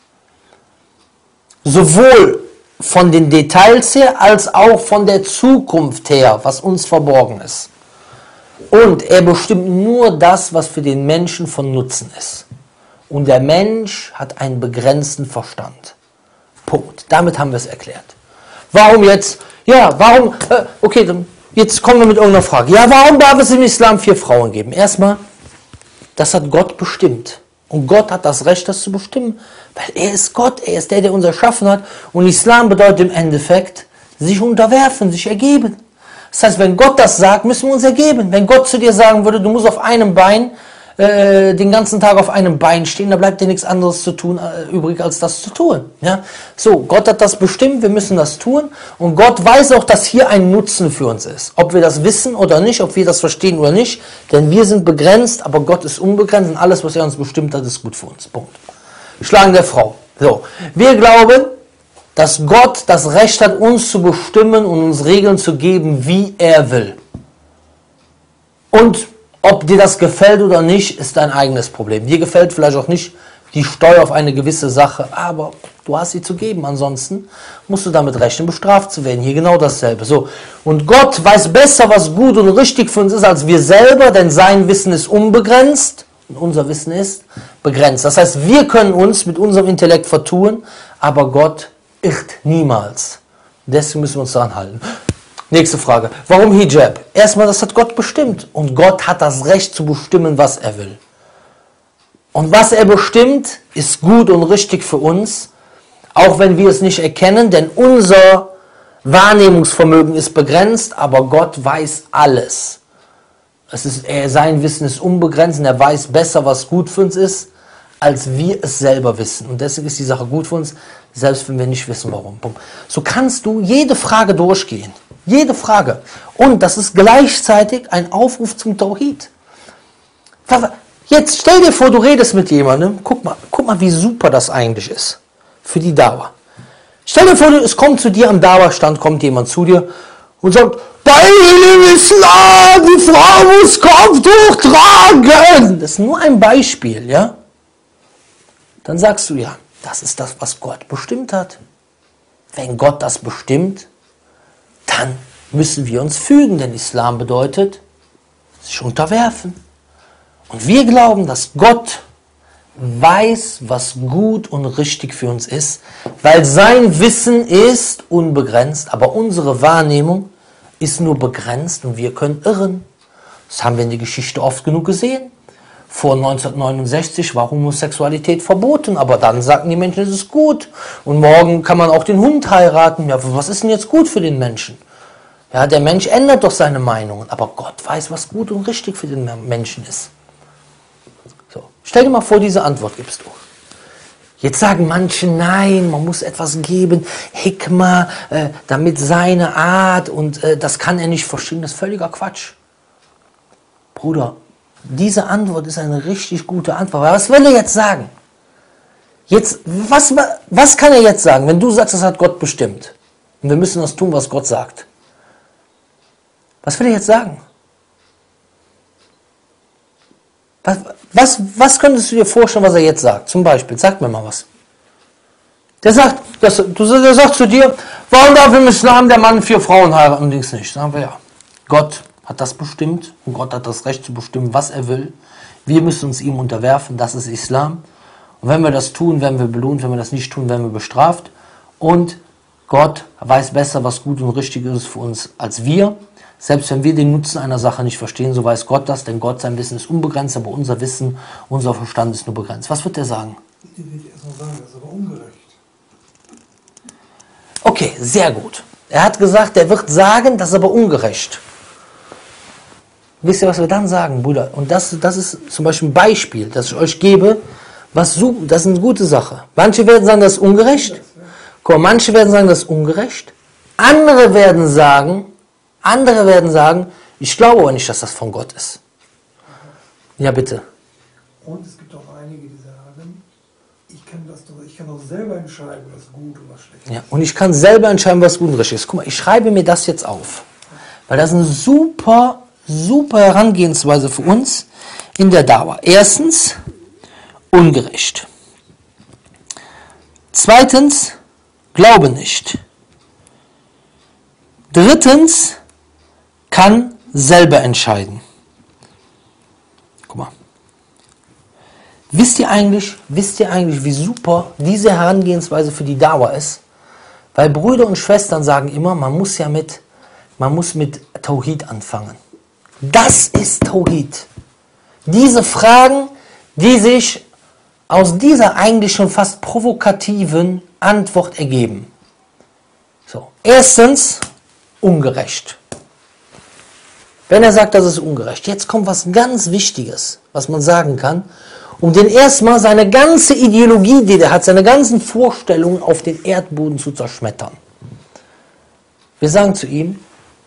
Sowohl von den Details her, als auch von der Zukunft her, was uns verborgen ist. Und er bestimmt nur das, was für den Menschen von Nutzen ist. Und der Mensch hat einen begrenzten Verstand. Punkt. Damit haben wir es erklärt. Warum jetzt? Ja, warum? Okay, dann jetzt kommen wir mit irgendeiner Frage. Ja, warum darf es im Islam 4 Frauen geben? Erstmal, das hat Gott bestimmt. Und Gott hat das Recht, das zu bestimmen. Weil er ist Gott, er ist der, der uns erschaffen hat. Und Islam bedeutet im Endeffekt, sich unterwerfen, sich ergeben. Das heißt, wenn Gott das sagt, müssen wir uns ergeben. Wenn Gott zu dir sagen würde, du musst auf einem Bein, den ganzen Tag auf einem Bein stehen, da bleibt dir nichts anderes zu tun, übrig, als das zu tun. Ja? So, Gott hat das bestimmt, wir müssen das tun. Und Gott weiß auch, dass hier ein Nutzen für uns ist. Ob wir das wissen oder nicht, ob wir das verstehen oder nicht. Denn wir sind begrenzt, aber Gott ist unbegrenzt und alles, was er uns bestimmt hat, ist gut für uns. Punkt. Schlagen der Frau. So, wir glauben, dass Gott das Recht hat, uns zu bestimmen und uns Regeln zu geben, wie er will. Und ob dir das gefällt oder nicht, ist dein eigenes Problem. Dir gefällt vielleicht auch nicht die Steuer auf eine gewisse Sache, aber du hast sie zu geben. Ansonsten musst du damit rechnen, bestraft zu werden. Hier genau dasselbe. So. Und Gott weiß besser, was gut und richtig für uns ist, als wir selber, denn sein Wissen ist unbegrenzt und unser Wissen ist begrenzt. Das heißt, wir können uns mit unserem Intellekt vertun, aber Gott irrt niemals. Deswegen müssen wir uns daran halten. Nächste Frage. Warum Hijab? Erstmal, das hat Gott bestimmt. Und Gott hat das Recht zu bestimmen, was er will. Und was er bestimmt, ist gut und richtig für uns, auch wenn wir es nicht erkennen, denn unser Wahrnehmungsvermögen ist begrenzt, aber Gott weiß alles. Sein Wissen ist unbegrenzt und er weiß besser, was gut für uns ist, als wir es selber wissen. Und deswegen ist die Sache gut für uns, selbst wenn wir nicht wissen, warum. So kannst du jede Frage durchgehen. Jede Frage. Und das ist gleichzeitig ein Aufruf zum Tauhid. Jetzt stell dir vor, du redest mit jemandem. Guck mal, wie super das eigentlich ist. Für die Dauer. Stell dir vor, es kommt zu dir am Dauerstand, kommt jemand zu dir und sagt, im Islam, die Frau muss Kopftuch tragen. Das ist nur ein Beispiel, ja? Dann sagst du, ja, das ist das, was Gott bestimmt hat. Wenn Gott das bestimmt, dann müssen wir uns fügen, denn Islam bedeutet, sich unterwerfen. Und wir glauben, dass Gott weiß, was gut und richtig für uns ist, weil sein Wissen ist unbegrenzt, aber unsere Wahrnehmung ist nur begrenzt und wir können irren. Das haben wir in der Geschichte oft genug gesehen. Vor 1969 war Homosexualität verboten, aber dann sagten die Menschen, es ist gut. Und morgen kann man auch den Hund heiraten. Ja, was ist denn jetzt gut für den Menschen? Ja, der Mensch ändert doch seine Meinungen, aber Gott weiß, was gut und richtig für den Menschen ist. So, stell dir mal vor, diese Antwort gibst du. Jetzt sagen manche, nein, man muss etwas geben, Hikma, damit seine Art und das kann er nicht verstehen. Das ist völliger Quatsch. Bruder, diese Antwort ist eine richtig gute Antwort. Aber was will er jetzt sagen? Jetzt, was kann er jetzt sagen, wenn du sagst, das hat Gott bestimmt? Und wir müssen das tun, was Gott sagt. Was will er jetzt sagen? Was könntest du dir vorstellen, was er jetzt sagt? Zum Beispiel, sag mir mal was. Der sagt zu dir, warum darf im Islam der Mann 4 Frauen heiraten und links nicht? Sagen wir ja. Gott hat das bestimmt und Gott hat das Recht zu bestimmen, was er will. Wir müssen uns ihm unterwerfen, das ist Islam. Und wenn wir das tun, werden wir belohnt, wenn wir das nicht tun, werden wir bestraft. Und Gott weiß besser, was gut und richtig ist für uns, als wir. Selbst wenn wir den Nutzen einer Sache nicht verstehen, so weiß Gott das, denn Gott, sein Wissen ist unbegrenzt, aber unser Wissen, unser Verstand ist nur begrenzt. Was wird er sagen? Ich will erstmal sagen, das ist aber ungerecht. Okay, sehr gut. Er hat gesagt, er wird sagen, das ist aber ungerecht. Wisst ihr, was wir dann sagen, Bruder? Und das ist zum Beispiel ein Beispiel, das ich euch gebe, das ist eine gute Sache. Manche werden sagen, das ist ungerecht. Guck mal, manche werden sagen, das ist ungerecht. Andere werden sagen, ich glaube aber nicht, dass das von Gott ist. Ja, bitte. Und es gibt auch einige, die sagen, ich kann doch selber entscheiden, was gut und was schlecht ist. Ja, und ich kann selber entscheiden, was gut und richtig ist. Guck mal, ich schreibe mir das jetzt auf. Weil das ist eine super Herangehensweise für uns in der Dauer. Erstens, ungerecht. Zweitens, glaube nicht. Drittens, kann selber entscheiden. Guck mal. Wisst ihr eigentlich, wie super diese Herangehensweise für die Dauer ist? Weil Brüder und Schwestern sagen immer, man muss mit Tauhid anfangen. Das ist Tauhid. Diese Fragen, die sich aus dieser eigentlich schon fast provokativen Antwort ergeben. So, erstens, ungerecht. Wenn er sagt, das ist ungerecht. Jetzt kommt was ganz Wichtiges, was man sagen kann, um den erstmal seine ganze Ideologie, die er hat, seine ganzen Vorstellungen auf den Erdboden zu zerschmettern. Wir sagen zu ihm,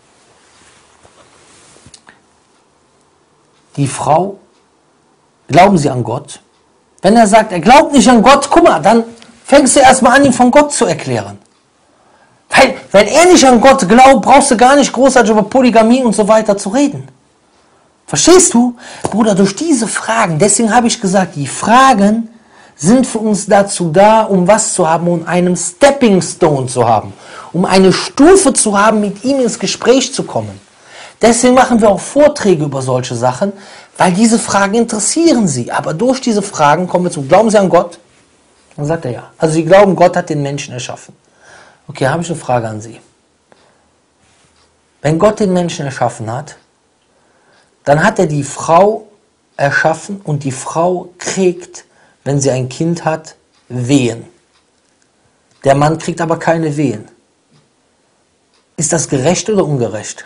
die Frau, glauben Sie an Gott? Wenn er sagt, er glaubt nicht an Gott, guck mal, dann fängst du erstmal an, ihm von Gott zu erklären. Weil, wenn er nicht an Gott glaubt, brauchst du gar nicht großartig über Polygamie und so weiter zu reden. Verstehst du? Bruder, durch diese Fragen, deswegen habe ich gesagt, die Fragen sind für uns dazu da, um was zu haben, um einen Stepping Stone zu haben, um eine Stufe zu haben, mit ihm ins Gespräch zu kommen. Deswegen machen wir auch Vorträge über solche Sachen, weil diese Fragen interessieren sie. Aber durch diese Fragen kommen wir zu, glauben Sie an Gott? Dann sagt er ja. Also Sie glauben, Gott hat den Menschen erschaffen. Okay, habe ich eine Frage an Sie. Wenn Gott den Menschen erschaffen hat, dann hat er die Frau erschaffen und die Frau kriegt, wenn sie ein Kind hat, Wehen. Der Mann kriegt aber keine Wehen. Ist das gerecht oder ungerecht?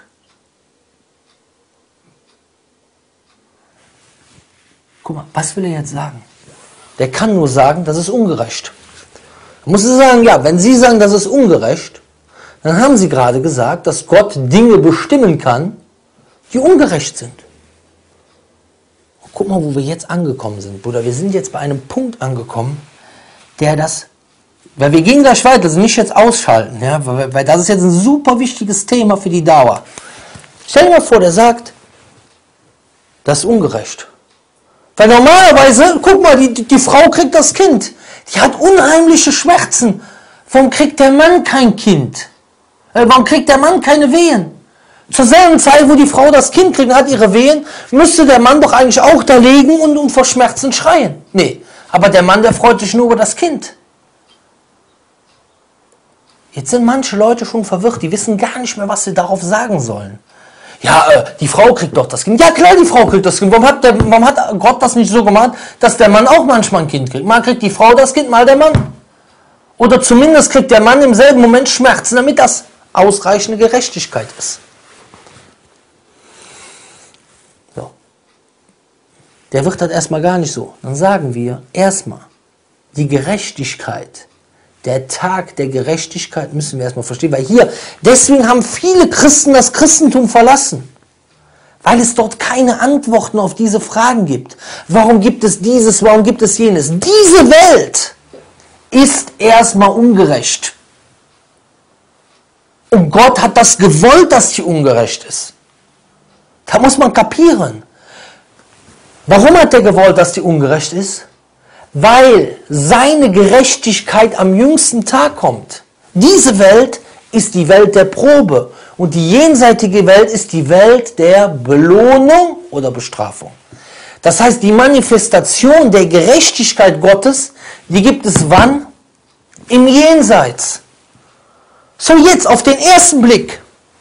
Guck mal, was will er jetzt sagen? Der kann nur sagen, das ist ungerecht. Da muss er sagen, ja, wenn Sie sagen, das ist ungerecht, dann haben Sie gerade gesagt, dass Gott Dinge bestimmen kann, die ungerecht sind. Und guck mal, wo wir jetzt angekommen sind, Bruder. Wir sind jetzt bei einem Punkt angekommen, der das, weil wir gehen gleich weiter, also nicht jetzt ausschalten, ja, weil das ist jetzt ein super wichtiges Thema für die Dauer. Stell dir mal vor, der sagt, das ist ungerecht. Weil normalerweise, guck mal, die Frau kriegt das Kind. Die hat unheimliche Schmerzen. Warum kriegt der Mann kein Kind? Warum kriegt der Mann keine Wehen? Zur selben Zeit, wo die Frau das Kind kriegt und hat ihre Wehen, müsste der Mann doch eigentlich auch da liegen und vor Schmerzen schreien. Nee, aber der Mann, der freut sich nur über das Kind. Jetzt sind manche Leute schon verwirrt, die wissen gar nicht mehr, was sie darauf sagen sollen. Ja, die Frau kriegt doch das Kind. Ja klar, die Frau kriegt das Kind. Warum hat Gott das nicht so gemacht, dass der Mann auch manchmal ein Kind kriegt? Mal kriegt die Frau das Kind, mal der Mann. Oder zumindest kriegt der Mann im selben Moment Schmerzen, damit das ausreichende Gerechtigkeit ist. So. Der wird das erstmal gar nicht so. Dann sagen wir erstmal, die Gerechtigkeit, der Tag der Gerechtigkeit müssen wir erstmal verstehen, weil hier, deswegen haben viele Christen das Christentum verlassen, weil es dort keine Antworten auf diese Fragen gibt. Warum gibt es dieses, warum gibt es jenes? Diese Welt ist erstmal ungerecht. Und Gott hat das gewollt, dass sie ungerecht ist. Da muss man kapieren. Warum hat er gewollt, dass die ungerecht ist? Weil seine Gerechtigkeit am jüngsten Tag kommt. Diese Welt ist die Welt der Probe und die jenseitige Welt ist die Welt der Belohnung oder Bestrafung. Das heißt, die Manifestation der Gerechtigkeit Gottes, die gibt es wann? Im Jenseits. So jetzt auf den ersten Blick,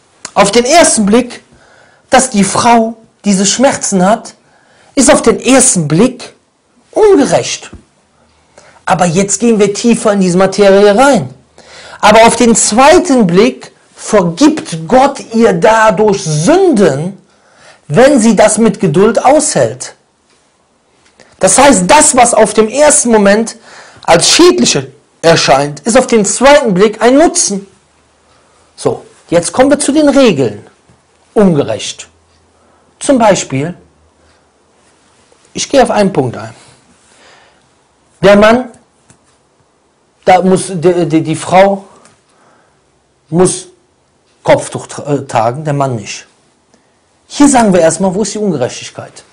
dass die Frau diese Schmerzen hat, ist auf den ersten Blick ungerecht. Aber jetzt gehen wir tiefer in diese Materie rein. Aber auf den zweiten Blick vergibt Gott ihr dadurch Sünden, wenn sie das mit Geduld aushält. Das heißt, das, was auf dem ersten Moment als schädlich erscheint, ist auf den zweiten Blick ein Nutzen. So, Jetzt kommen wir zu den Regeln. Ungerecht. Zum Beispiel, ich gehe auf einen Punkt ein. Der Mann, da muss die Frau muss Kopftuch tragen, der Mann nicht. Hier sagen wir erstmal, wo ist die Ungerechtigkeit?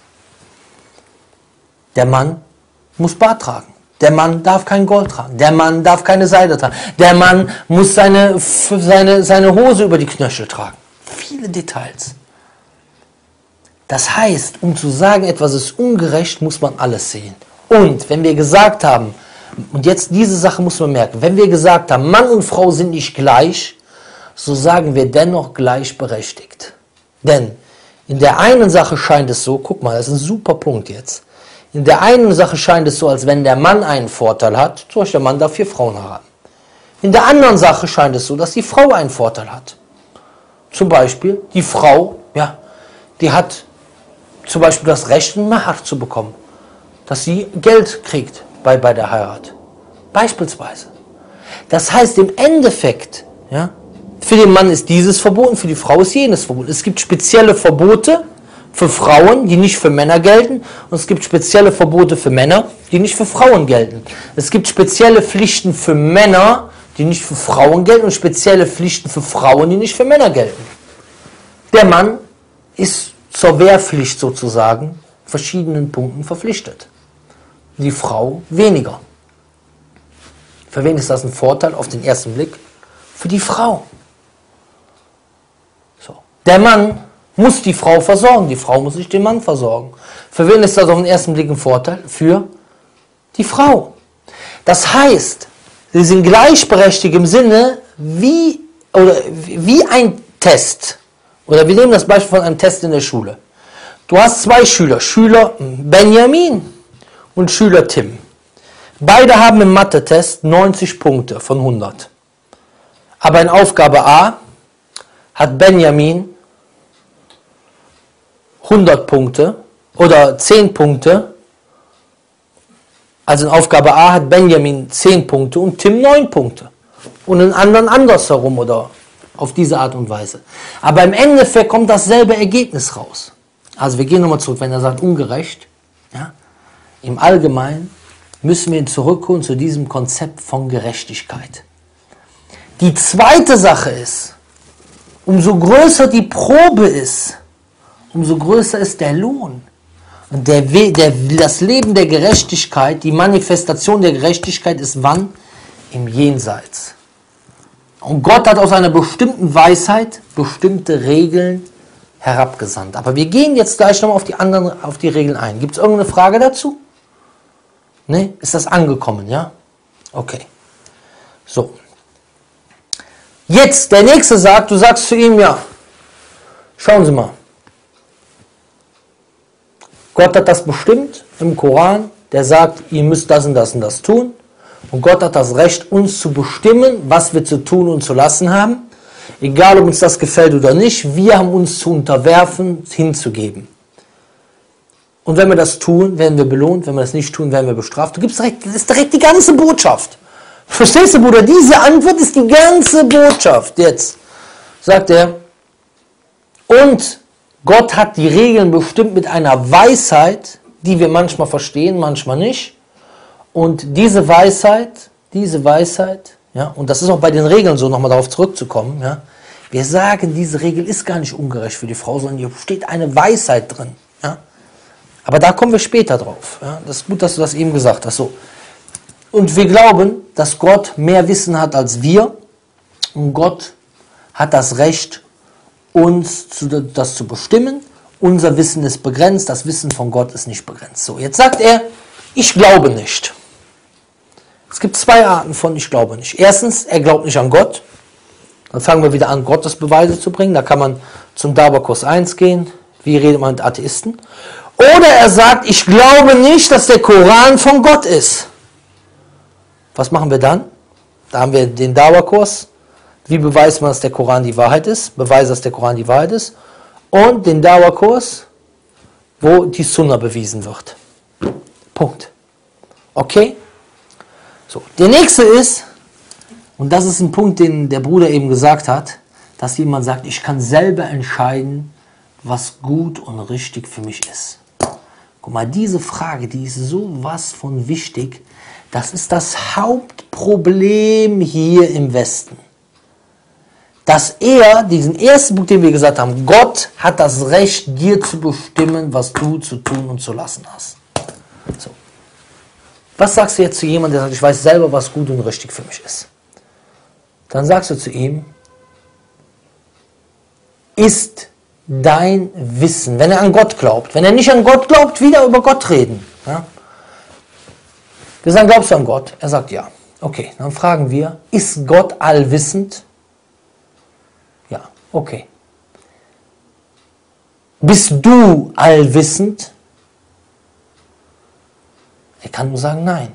Der Mann muss Bart tragen. Der Mann darf kein Gold tragen. Der Mann darf keine Seide tragen. Der Mann muss seine Hose über die Knöchel tragen. Viele Details. Das heißt, um zu sagen, etwas ist ungerecht, muss man alles sehen. Und wenn wir gesagt haben, und jetzt diese Sache muss man merken, wenn wir gesagt haben, Mann und Frau sind nicht gleich, so sagen wir dennoch gleichberechtigt. Denn in der einen Sache scheint es so, guck mal, das ist ein super Punkt jetzt. In der einen Sache scheint es so, als wenn der Mann einen Vorteil hat, zum Beispiel der Mann darf 4 Frauen heiraten. In der anderen Sache scheint es so, dass die Frau einen Vorteil hat. Zum Beispiel die Frau, ja, die hat zum Beispiel das Recht, einen Mahar zu bekommen, dass sie Geld kriegt bei der Heirat. Beispielsweise. Das heißt im Endeffekt, ja, für den Mann ist dieses verboten, für die Frau ist jenes verboten. Es gibt spezielle Verbote für Frauen, die nicht für Männer gelten, und es gibt spezielle Verbote für Männer, die nicht für Frauen gelten. Es gibt spezielle Pflichten für Männer, die nicht für Frauen gelten, und spezielle Pflichten für Frauen, die nicht für Männer gelten. Der Mann ist zur Wehrpflicht sozusagen in verschiedenen Punkten verpflichtet. Die Frau weniger. Für wen ist das ein Vorteil auf den ersten Blick? Für die Frau. So. Der Mann muss die Frau versorgen, die Frau muss sich den Mann versorgen. Für wen ist das auf den ersten Blick ein Vorteil? Für die Frau. Das heißt, sie sind gleichberechtigt im Sinne wie ein Test. Oder wir nehmen das Beispiel von einem Test in der Schule. Du hast 2 Schüler, Schüler Benjamin und Schüler Tim. Beide haben im Mathe-Test 90 Punkte von 100. Aber in Aufgabe A hat Benjamin 100 Punkte oder 10 Punkte. Also in Aufgabe A hat Benjamin 10 Punkte und Tim 9 Punkte. Und in anderen andersherum oder auf diese Art und Weise. Aber im Endeffekt kommt dasselbe Ergebnis raus. Also wir gehen nochmal zurück, wenn er sagt ungerecht. Ja, im Allgemeinen müssen wir ihn zurückholen zu diesem Konzept von Gerechtigkeit. Die zweite Sache ist, umso größer die Probe ist, umso größer ist der Lohn. Und das Leben der Gerechtigkeit, die Manifestation der Gerechtigkeit ist wann? Im Jenseits. Und Gott hat aus einer bestimmten Weisheit bestimmte Regeln herabgesandt. Aber wir gehen jetzt gleich nochmal auf die Regeln ein. Gibt es irgendeine Frage dazu? Ne? Ist das angekommen, ja? Okay. So. Jetzt, der Nächste sagt, du sagst zu ihm, ja, schauen Sie mal. Gott hat das bestimmt im Koran, der sagt, ihr müsst das und das und das tun. Und Gott hat das Recht, uns zu bestimmen, was wir zu tun und zu lassen haben. Egal, ob uns das gefällt oder nicht, wir haben uns zu unterwerfen, hinzugeben. Und wenn wir das tun, werden wir belohnt. Wenn wir das nicht tun, werden wir bestraft. Das ist direkt die ganze Botschaft. Verstehst du, Bruder? Diese Antwort ist die ganze Botschaft. Jetzt sagt er, und Gott hat die Regeln bestimmt mit einer Weisheit, die wir manchmal verstehen, manchmal nicht. Und diese Weisheit, ja, und das ist auch bei den Regeln so, nochmal darauf zurückzukommen, ja, wir sagen, diese Regel ist gar nicht ungerecht für die Frau, sondern hier steht eine Weisheit drin. Ja. Aber da kommen wir später drauf. Ja. Das ist gut, dass du das eben gesagt hast. So. Und wir glauben, dass Gott mehr Wissen hat als wir. Und Gott hat das Recht, uns das zu bestimmen. Unser Wissen ist begrenzt, das Wissen von Gott ist nicht begrenzt. So, jetzt sagt er, ich glaube nicht. Es gibt 2 Arten von ich glaube nicht. Erstens, er glaubt nicht an Gott. Dann fangen wir wieder an, Gottes Beweise zu bringen. Da kann man zum Dabarkurs 1 gehen. Wie redet man mit Atheisten? Oder er sagt, ich glaube nicht, dass der Koran von Gott ist. Was machen wir dann? Da haben wir den Dabarkurs. Wie beweist man, dass der Koran die Wahrheit ist? Beweise, dass der Koran die Wahrheit ist. Und den Dabarkurs, wo die Sunna bewiesen wird. Punkt. Okay? So, der nächste ist, und das ist ein Punkt, den der Bruder eben gesagt hat, dass jemand sagt, ich kann selber entscheiden, was gut und richtig für mich ist. Guck mal, diese Frage, die ist sowas von wichtig. Das ist das Hauptproblem hier im Westen. Dass er, diesen ersten Punkt, den wir gesagt haben, Gott hat das Recht, dir zu bestimmen, was du zu tun und zu lassen hast. So. Was sagst du jetzt zu jemandem, der sagt, ich weiß selber, was gut und richtig für mich ist? Dann sagst du zu ihm, ist dein Wissen, wenn er an Gott glaubt, wenn er nicht an Gott glaubt, wieder über Gott reden. Ja? Wir sagen, glaubst du an Gott? Er sagt ja. Okay, dann fragen wir, ist Gott allwissend? Ja, okay. Bist du allwissend? Er kann nur sagen, nein.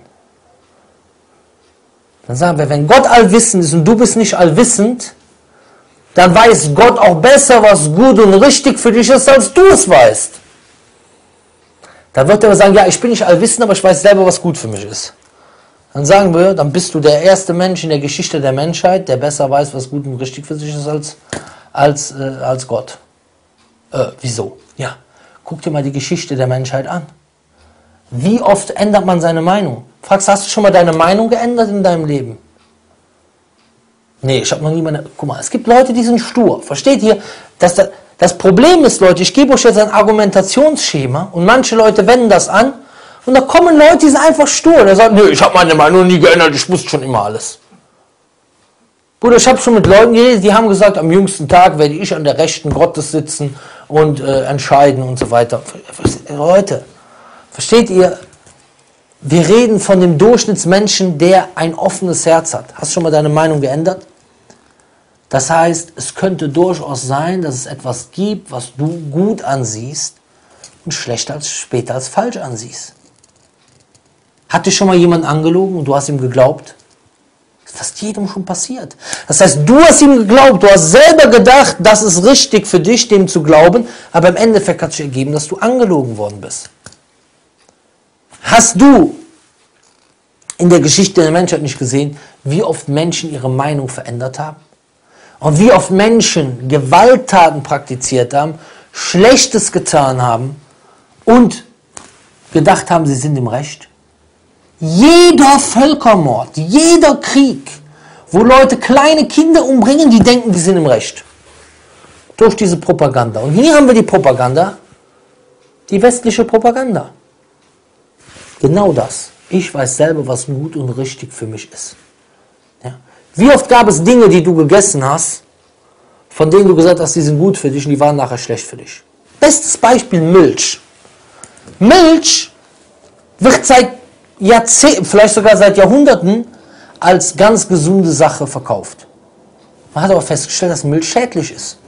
Dann sagen wir, wenn Gott allwissend ist und du bist nicht allwissend, dann weiß Gott auch besser, was gut und richtig für dich ist, als du es weißt. Dann wird er sagen, ja, ich bin nicht allwissend, aber ich weiß selber, was gut für mich ist. Dann sagen wir, dann bist du der erste Mensch in der Geschichte der Menschheit, der besser weiß, was gut und richtig für sich ist, als Gott. Wieso? Ja, guck dir mal die Geschichte der Menschheit an. Wie oft ändert man seine Meinung? Fragst, hast du schon mal deine Meinung geändert in deinem Leben? Nee, ich habe noch nie meine... Guck mal, es gibt Leute, die sind stur. Versteht ihr? Das Problem ist, Leute, ich gebe euch jetzt ein Argumentationsschema und manche Leute wenden das an und da kommen Leute, die sind einfach stur. Der sagt, nee, ich habe meine Meinung nie geändert, ich wusste schon immer alles. Bruder, ich habe schon mit Leuten geredet, die haben gesagt, am jüngsten Tag werde ich an der Rechten Gottes sitzen und entscheiden und so weiter. Leute, versteht ihr? Wir reden von dem Durchschnittsmenschen, der ein offenes Herz hat. Hast du schon mal deine Meinung geändert? Das heißt, es könnte durchaus sein, dass es etwas gibt, was du gut ansiehst und später als falsch ansiehst. Hat dich schon mal jemand angelogen und du hast ihm geglaubt? Das ist fast jedem schon passiert. Das heißt, du hast ihm geglaubt, du hast selber gedacht, das ist richtig für dich, dem zu glauben, aber im Endeffekt hat sich ergeben, dass du angelogen worden bist. Hast du in der Geschichte der Menschheit nicht gesehen, wie oft Menschen ihre Meinung verändert haben? Und wie oft Menschen Gewalttaten praktiziert haben, Schlechtes getan haben und gedacht haben, sie sind im Recht? Jeder Völkermord, jeder Krieg, wo Leute kleine Kinder umbringen, die denken, die sind im Recht. Durch diese Propaganda. Und hier haben wir die Propaganda, die westliche Propaganda. Genau das. Ich weiß selber, was gut und richtig für mich ist. Ja. Wie oft gab es Dinge, die du gegessen hast, von denen du gesagt hast, die sind gut für dich und die waren nachher schlecht für dich. Bestes Beispiel Milch. Milch wird seit Jahrzehnten, vielleicht sogar seit Jahrhunderten, als ganz gesunde Sache verkauft. Man hat aber festgestellt, dass Milch schädlich ist.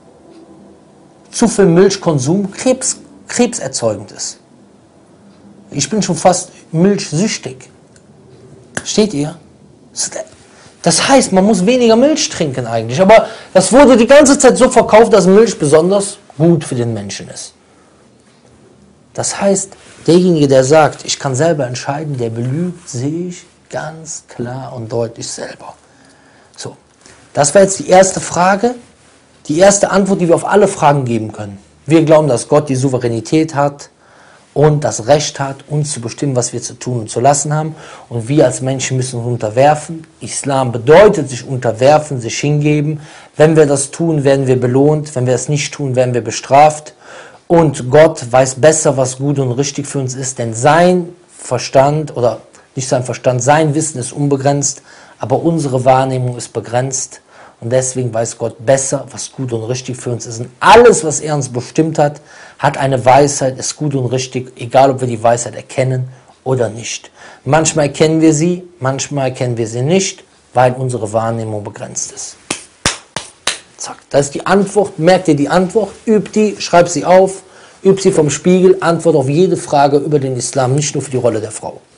Zu viel Milchkonsum krebserzeugend ist. Ich bin schon fast milchsüchtig. Steht ihr? Das heißt, man muss weniger Milch trinken eigentlich. Aber das wurde die ganze Zeit so verkauft, dass Milch besonders gut für den Menschen ist. Das heißt, derjenige, der sagt, ich kann selber entscheiden, der belügt sich ganz klar und deutlich selber. So, das war jetzt die erste Frage, die erste Antwort, die wir auf alle Fragen geben können. Wir glauben, dass Gott die Souveränität hat und das Recht hat, uns zu bestimmen, was wir zu tun und zu lassen haben. Und wir als Menschen müssen uns unterwerfen. Islam bedeutet sich unterwerfen, sich hingeben. Wenn wir das tun, werden wir belohnt. Wenn wir es nicht tun, werden wir bestraft. Und Gott weiß besser, was gut und richtig für uns ist, denn sein Verstand, oder nicht sein Verstand, sein Wissen ist unbegrenzt, aber unsere Wahrnehmung ist begrenzt. Und deswegen weiß Gott besser, was gut und richtig für uns ist. Und alles, was er uns bestimmt hat, hat eine Weisheit, ist gut und richtig, egal ob wir die Weisheit erkennen oder nicht. Manchmal erkennen wir sie, manchmal erkennen wir sie nicht, weil unsere Wahrnehmung begrenzt ist. Zack, das ist die Antwort. Merkt ihr die Antwort, übt die, schreibt sie auf, übt sie vom Spiegel, antwort auf jede Frage über den Islam, nicht nur für die Rolle der Frau.